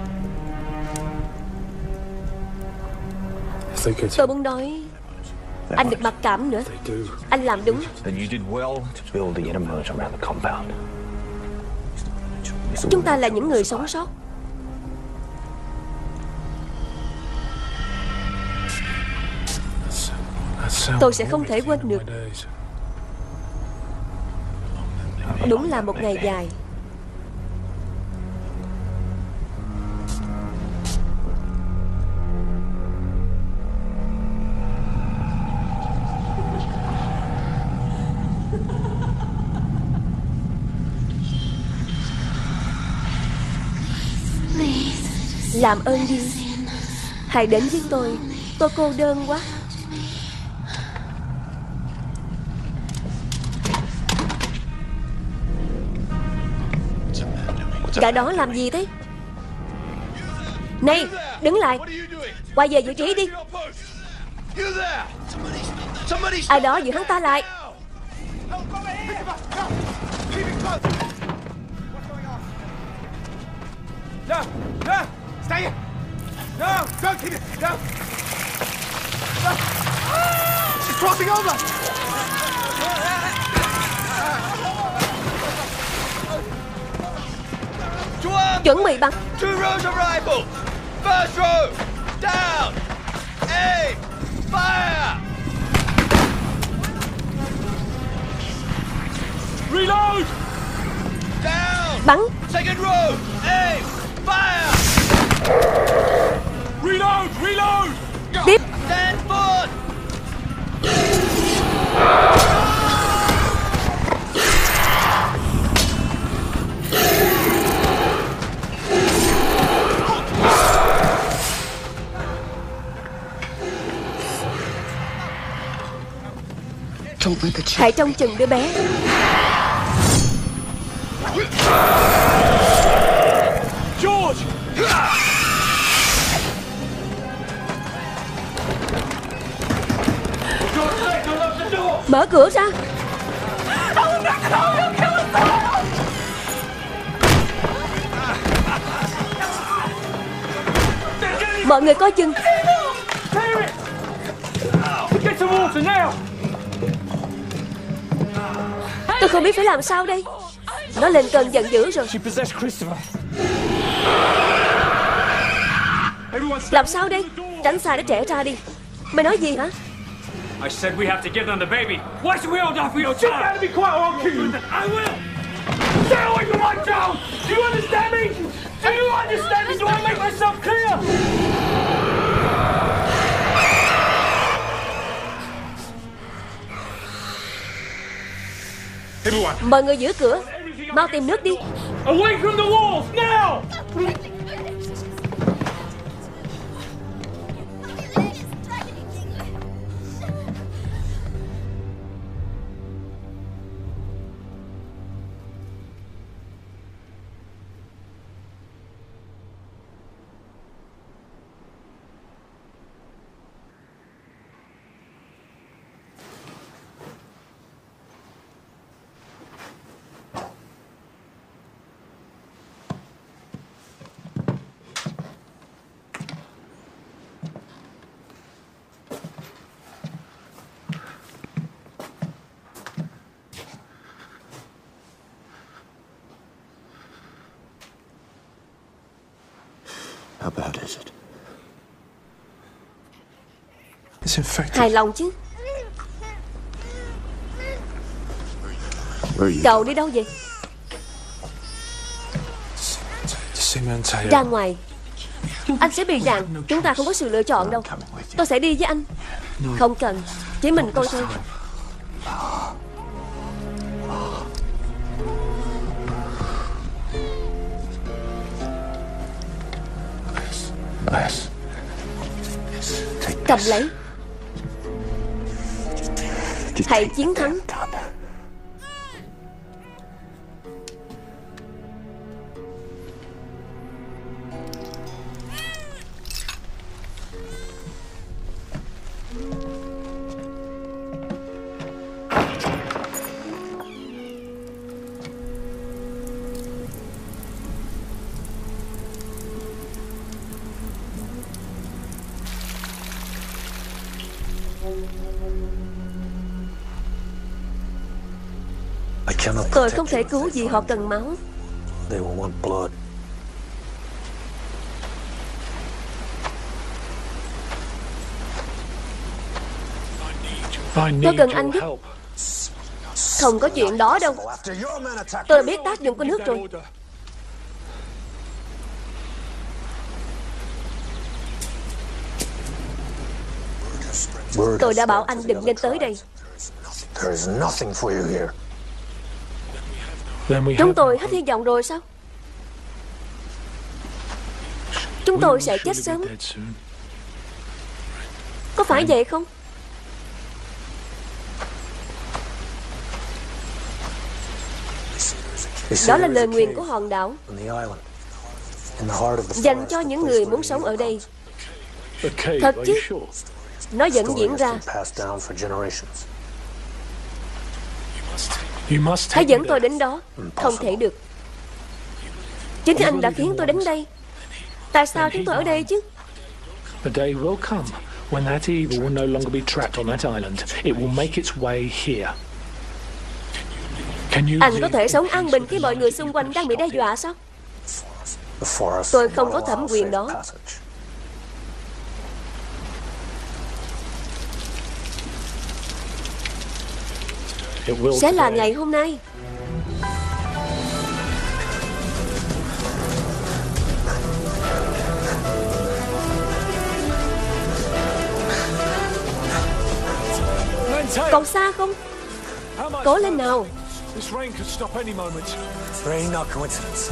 Tôi muốn nói Anh được mặc cảm nữa. Anh làm đúng. Chúng ta là những người sống sót. Tôi sẽ không thể quên được. Đúng là một ngày dài. Làm ơn đi, hãy đến với tôi. Tôi cô đơn quá. Gã đó làm gì thế? Này, đứng lại. Quay về vị trí đi. Ai đó giữ hắn ta lại. No! No! Stay here! No! Don't keep it! No! No! She's crossing over! Chuẩn bị bắn. Two rows of rifles! First row! Down! Aim! Fire! Reload! Down! Bắn! Second row! Aim! Fire! Reload! Reload! Tiếp! Stand forward! Hãy trông chừng đứa bé. George! Mở cửa ra. Mọi người coi chừng. Get some water now! Tôi không biết phải làm sao đây. Nó lên cơn giận dữ rồi. Làm sao đây? Tránh xa để trẻ ra đi. Mày nói gì hả? I said we have to give them the baby. Why should we all die for your child? You gotta be quiet or I'll kill you. I will. Stay away from my child. Do you understand me? Do you understand me? Do I make myself clear? Everyone. Mọi người giữ cửa. Mau tìm nước đi. Away from the walls now. How bad is it? It's infected. Hài lòng chứ. Where are you? Cậu đi đâu vậy? Ra ngoài. Anh sẽ bị nạn. Chúng ta không có sự lựa chọn đâu. Tôi sẽ đi với anh. Không cần. Chỉ mình tôi thôi. Cầm lấy. Hãy chiến thắng. Tôi không thể cứu vì họ cần máu. Tôi cần anh giúp. Không có chuyện đó đâu. Tôi biết tác dụng của nước rồi. Tôi đã bảo anh đừng nên tới đây. Chúng tôi hết hy vọng rồi sao? Chúng tôi sẽ chết sớm. Có phải vậy không? Đó là lời nguyền của hòn đảo, dành cho những người muốn sống ở đây. Thật chứ? Nó vẫn diễn ra. Hãy dẫn tôi đến đó. Không thể được. Chính anh đã khiến tôi đến đây. Tại sao chúng tôi ở đây chứ? The day will come when that evil will no longer be trapped on that island. It will make its way here. Anh có thể sống an bình khi mọi người xung quanh đang bị đe dọa sao? Tôi không có thẩm quyền đó. Sẽ là ngày hôm nay. Còn xa không? Cố lên nào. This rain could stop any moment. Rain, not coincidence.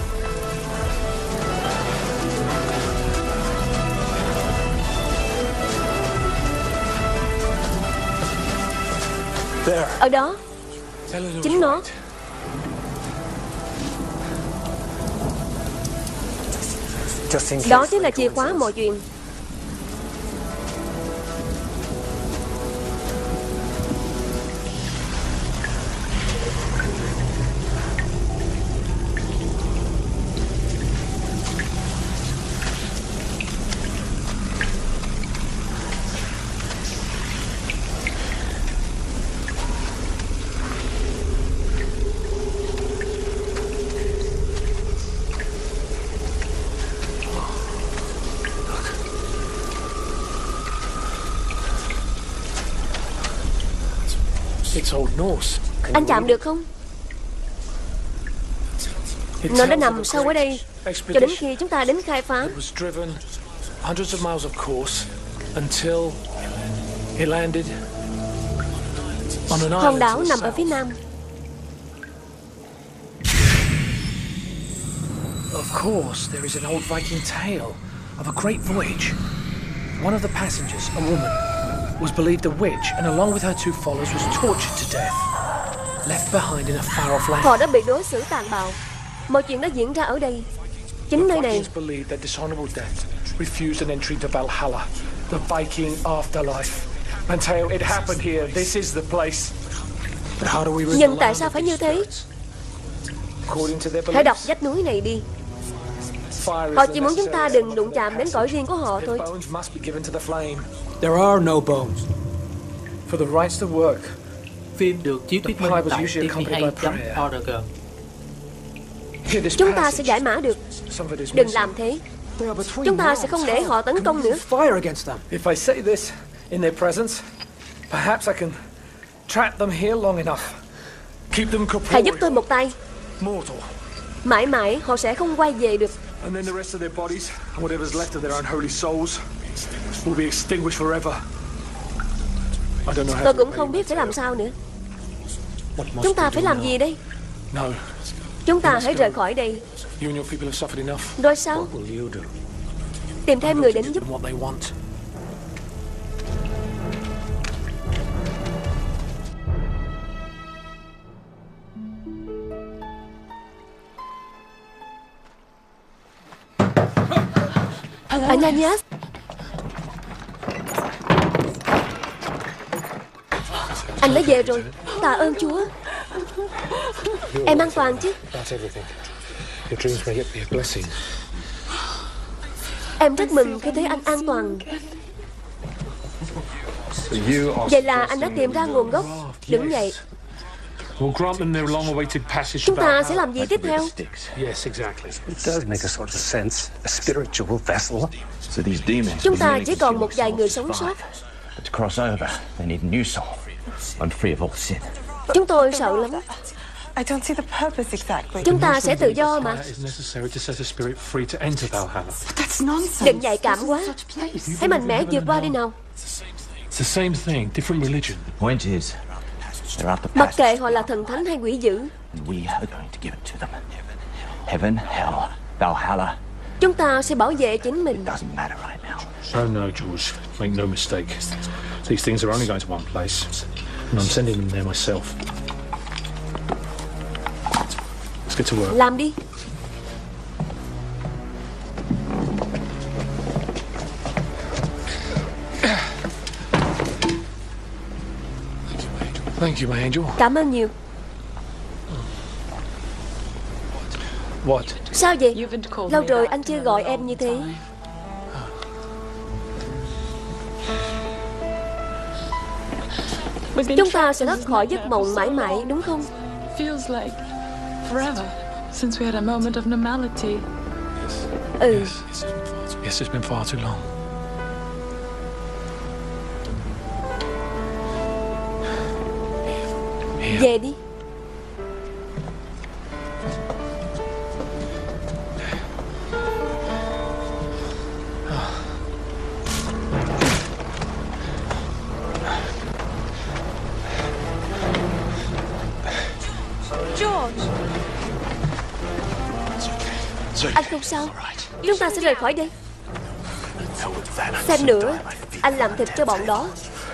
There. Ở đó. Chính nó. Đó chính là chìa khóa mọi chuyện. Anh chạm được không? Nó đã nằm sâu ở đây cho đến khi chúng ta đến khai phá. Hòn đảo nằm ở phía nam. Of course, there is an old Viking tale of a great voyage. One of the passengers, a woman, was believed a witch, and along with her two followers was tortured to death, left behind in a far off land. Họ đã bị đối xử tàn bạo. Mọi chuyện đã diễn ra ở đây, chính nơi này. Vikings believed that dishonorable death refused an entry to Valhalla, the Viking afterlife. Mateo, it happened here. This is the place. But how do we rid the Nhưng tại land sao of phải its như thế? spirits? According to their Hãy đọc beliefs, vách núi này đi. fire is Họ the chỉ muốn chúng ta necessary đừng đụng chạm đến cõi riêng của họ thôi. Their bones must be given to the flame. There are no bones. For the rights to work. Phim được chiếu thuyết minh tại T V A chấm org. Chúng ta sẽ giải mã được. Đừng làm thế. Chúng ta sẽ không để họ tấn công nữa. If I say this in their presence, perhaps I can trap them here long enough. Keep them Hãy giúp tôi một tay. mortal. Mãi mãi họ sẽ không quay về được. And then the rest of their bodies, and whatever's left of their unholy souls, will be extinguished forever. I don't know how Tôi to cũng không biết phải làm sao nữa. Chúng ta phải làm gì đây? No. Chúng ta hãy rời khỏi đây. You and your people have suffered enough. Rồi sao? What will you do? Tìm thêm người đến giúp. What they want. Ananias. Anh đã về rồi. Tạ ơn Chúa. Em an toàn chứ? Em rất mừng khi thấy anh an toàn. Vậy là anh đã tìm ra nguồn gốc. Đứng dậy. Chúng ta sẽ làm gì tiếp theo? Chúng ta chỉ còn một vài người sống sót. Chúng tôi sợ lắm. Chúng ta sẽ tự do mà. Đừng nhạy cảm quá. Hãy mạnh mẽ vượt qua đi nào. Mặc kệ họ là thần thánh hay quỷ dữ, chúng ta sẽ bảo vệ chính mình. Oh no, George. Make no mistake. These things are only going to one place. And I'm sending them there myself. Let's get to work. Làm đi. Thank you, my angel. Cảm ơn nhiều. What? Sao vậy? Lâu rồi anh chưa gọi em như thế. Chúng ta sẽ thoát khỏi giấc mộng mãi mãi, đúng không? Feels like forever since we had a moment of normality. Ừ. Yes, it's been far too long. Về đi. Anh không sao. Chúng ta sẽ rời khỏi đây. Xem nữa, anh làm thịt cho bọn đó.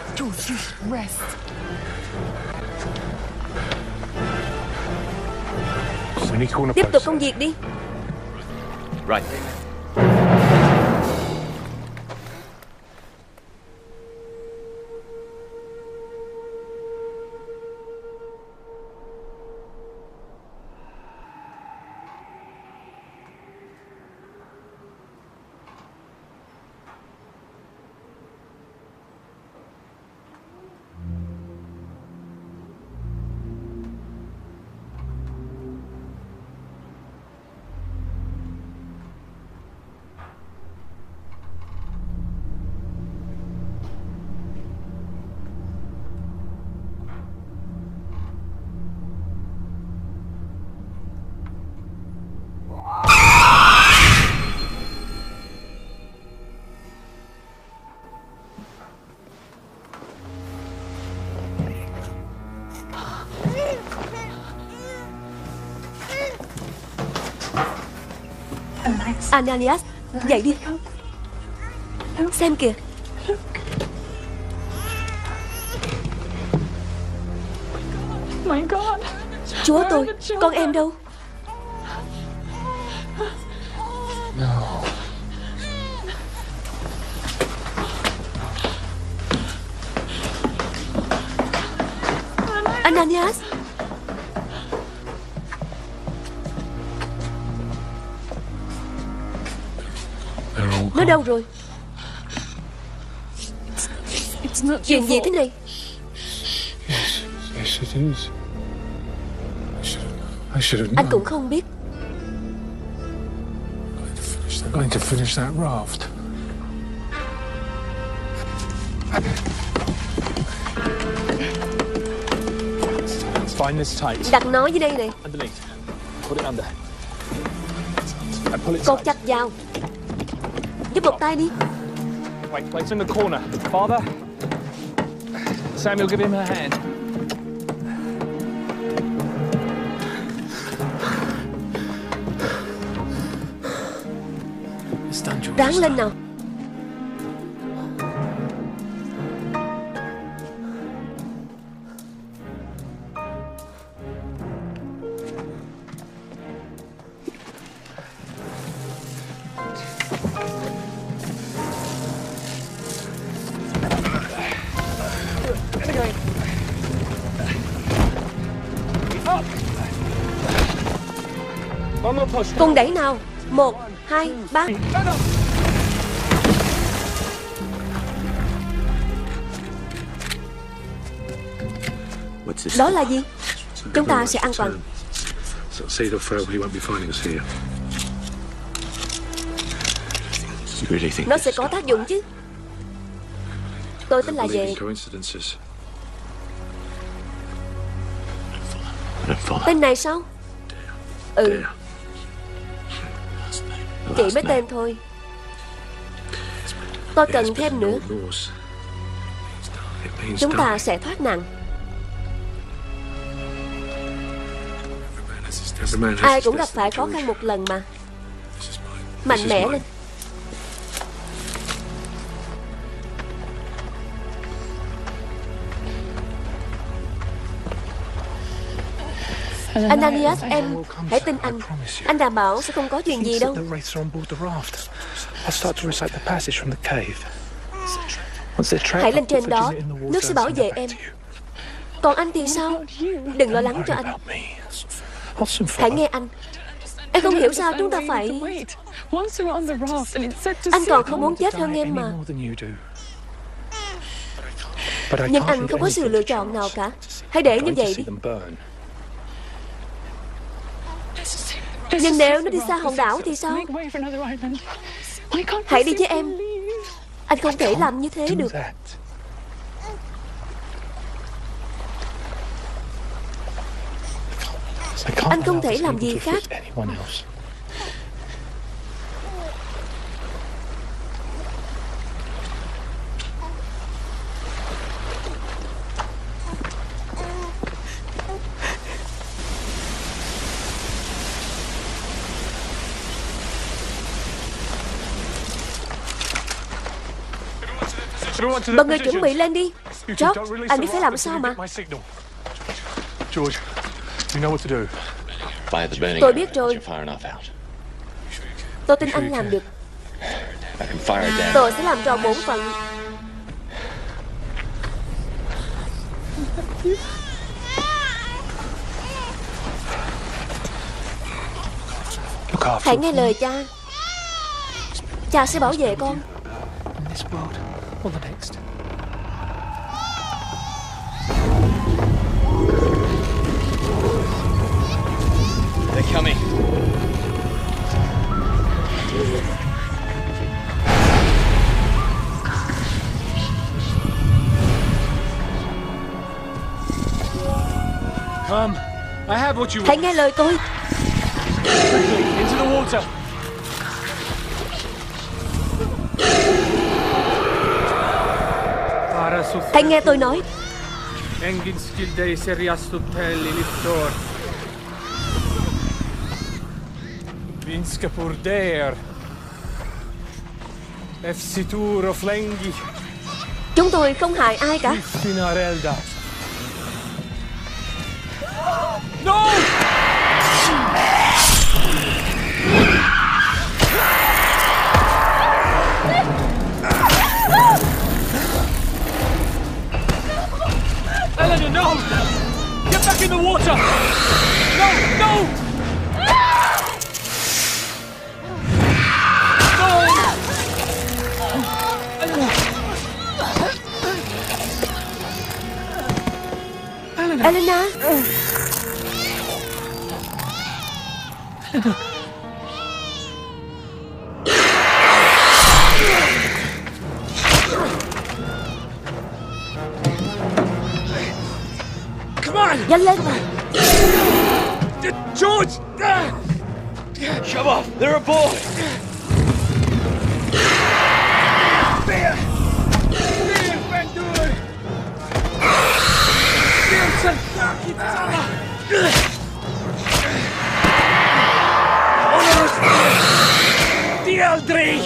Tiếp tục công việc đi. Right. Ananias, dậy đi. Xem kìa. My God. Chúa tôi, con em đâu? No. Ananias. Nó đâu rồi? Chuyện gì thế này? Anh cũng không biết. Going to finish that raft. Find this tight. Đặt nó dưới đây này. Underneath. Put it under. Cột chặt vào. Giúp một tay đi. Wait, wait in the corner. Father. Samuel, give him a hand. Ráng lên nào. Cùng đẩy nào. Một, hai, ba. Đó là gì? Chúng ta sẽ an toàn. Nó sẽ có tác dụng chứ. Tôi tin là về. Tên này sao? Ừ, chỉ mấy tên thôi. Tôi cần thêm nữa. Chúng ta sẽ thoát nạn. Ai cũng gặp phải khó khăn một lần mà. Mạnh mẽ lên. Ananias, em hãy tin anh. Anh đảm bảo sẽ không có chuyện gì đâu. Hãy lên trên đó, nước sẽ bảo vệ em. Còn anh thì sao? Đừng lo lắng cho anh. Hãy nghe anh. Em không hiểu sao chúng ta phải... Anh còn không muốn chết hơn em mà. Nhưng anh không có sự lựa chọn nào cả. Hãy để như vậy đi. Nhưng nếu nó đi xa hòn đảo thì sao? Hãy đi với em. Anh không thể làm như thế được. Anh không thể làm gì khác. Mọi người chuẩn bị lên đi. George, anh biết phải làm sao mà. Tôi biết rồi. Tôi tin anh làm được. Tôi sẽ làm tròn bổn phận. Hãy nghe lời cha. Cha sẽ bảo vệ con. Or the next. They're coming. Come. I have what you want. Hãy nghe lời tôi. Quickly, into the water. Hãy nghe tôi nói. Chúng tôi không hại ai cả. No! Eleanor, no! Get back in the water! No, no! No! Eleanor! Eleanor! Eleanor! Nhanh lên mà. George! Shove off! They're aboard! There! There, Bendur! Wilson! Kitala! Honoros! Dieldri!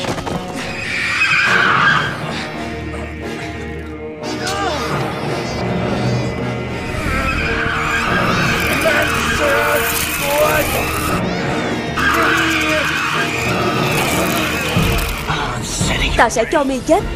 Ta sẽ cho mi chết.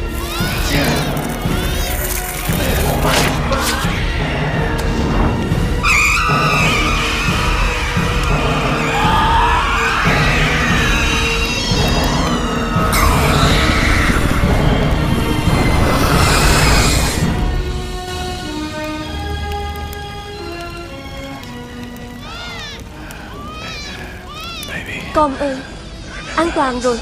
Con ơi, an toàn rồi.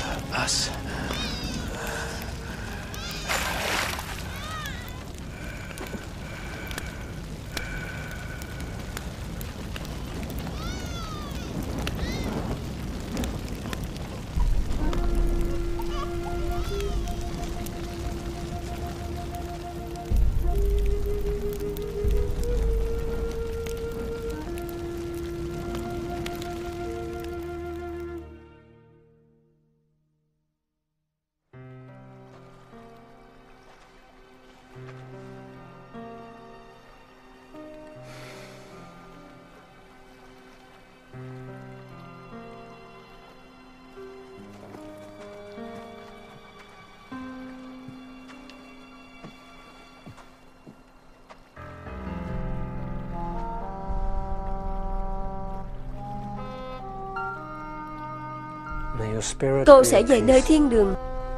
Cô sẽ về nơi thiên đường.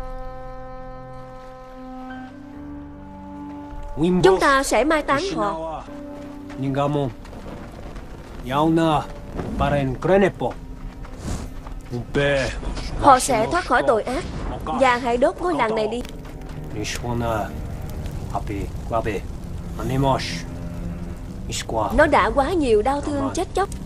Chúng ta sẽ mai táng họ. Họ sẽ thoát khỏi tội ác. Và hãy đốt ngôi làng này đi. Nó đã quá nhiều đau thương chết chóc.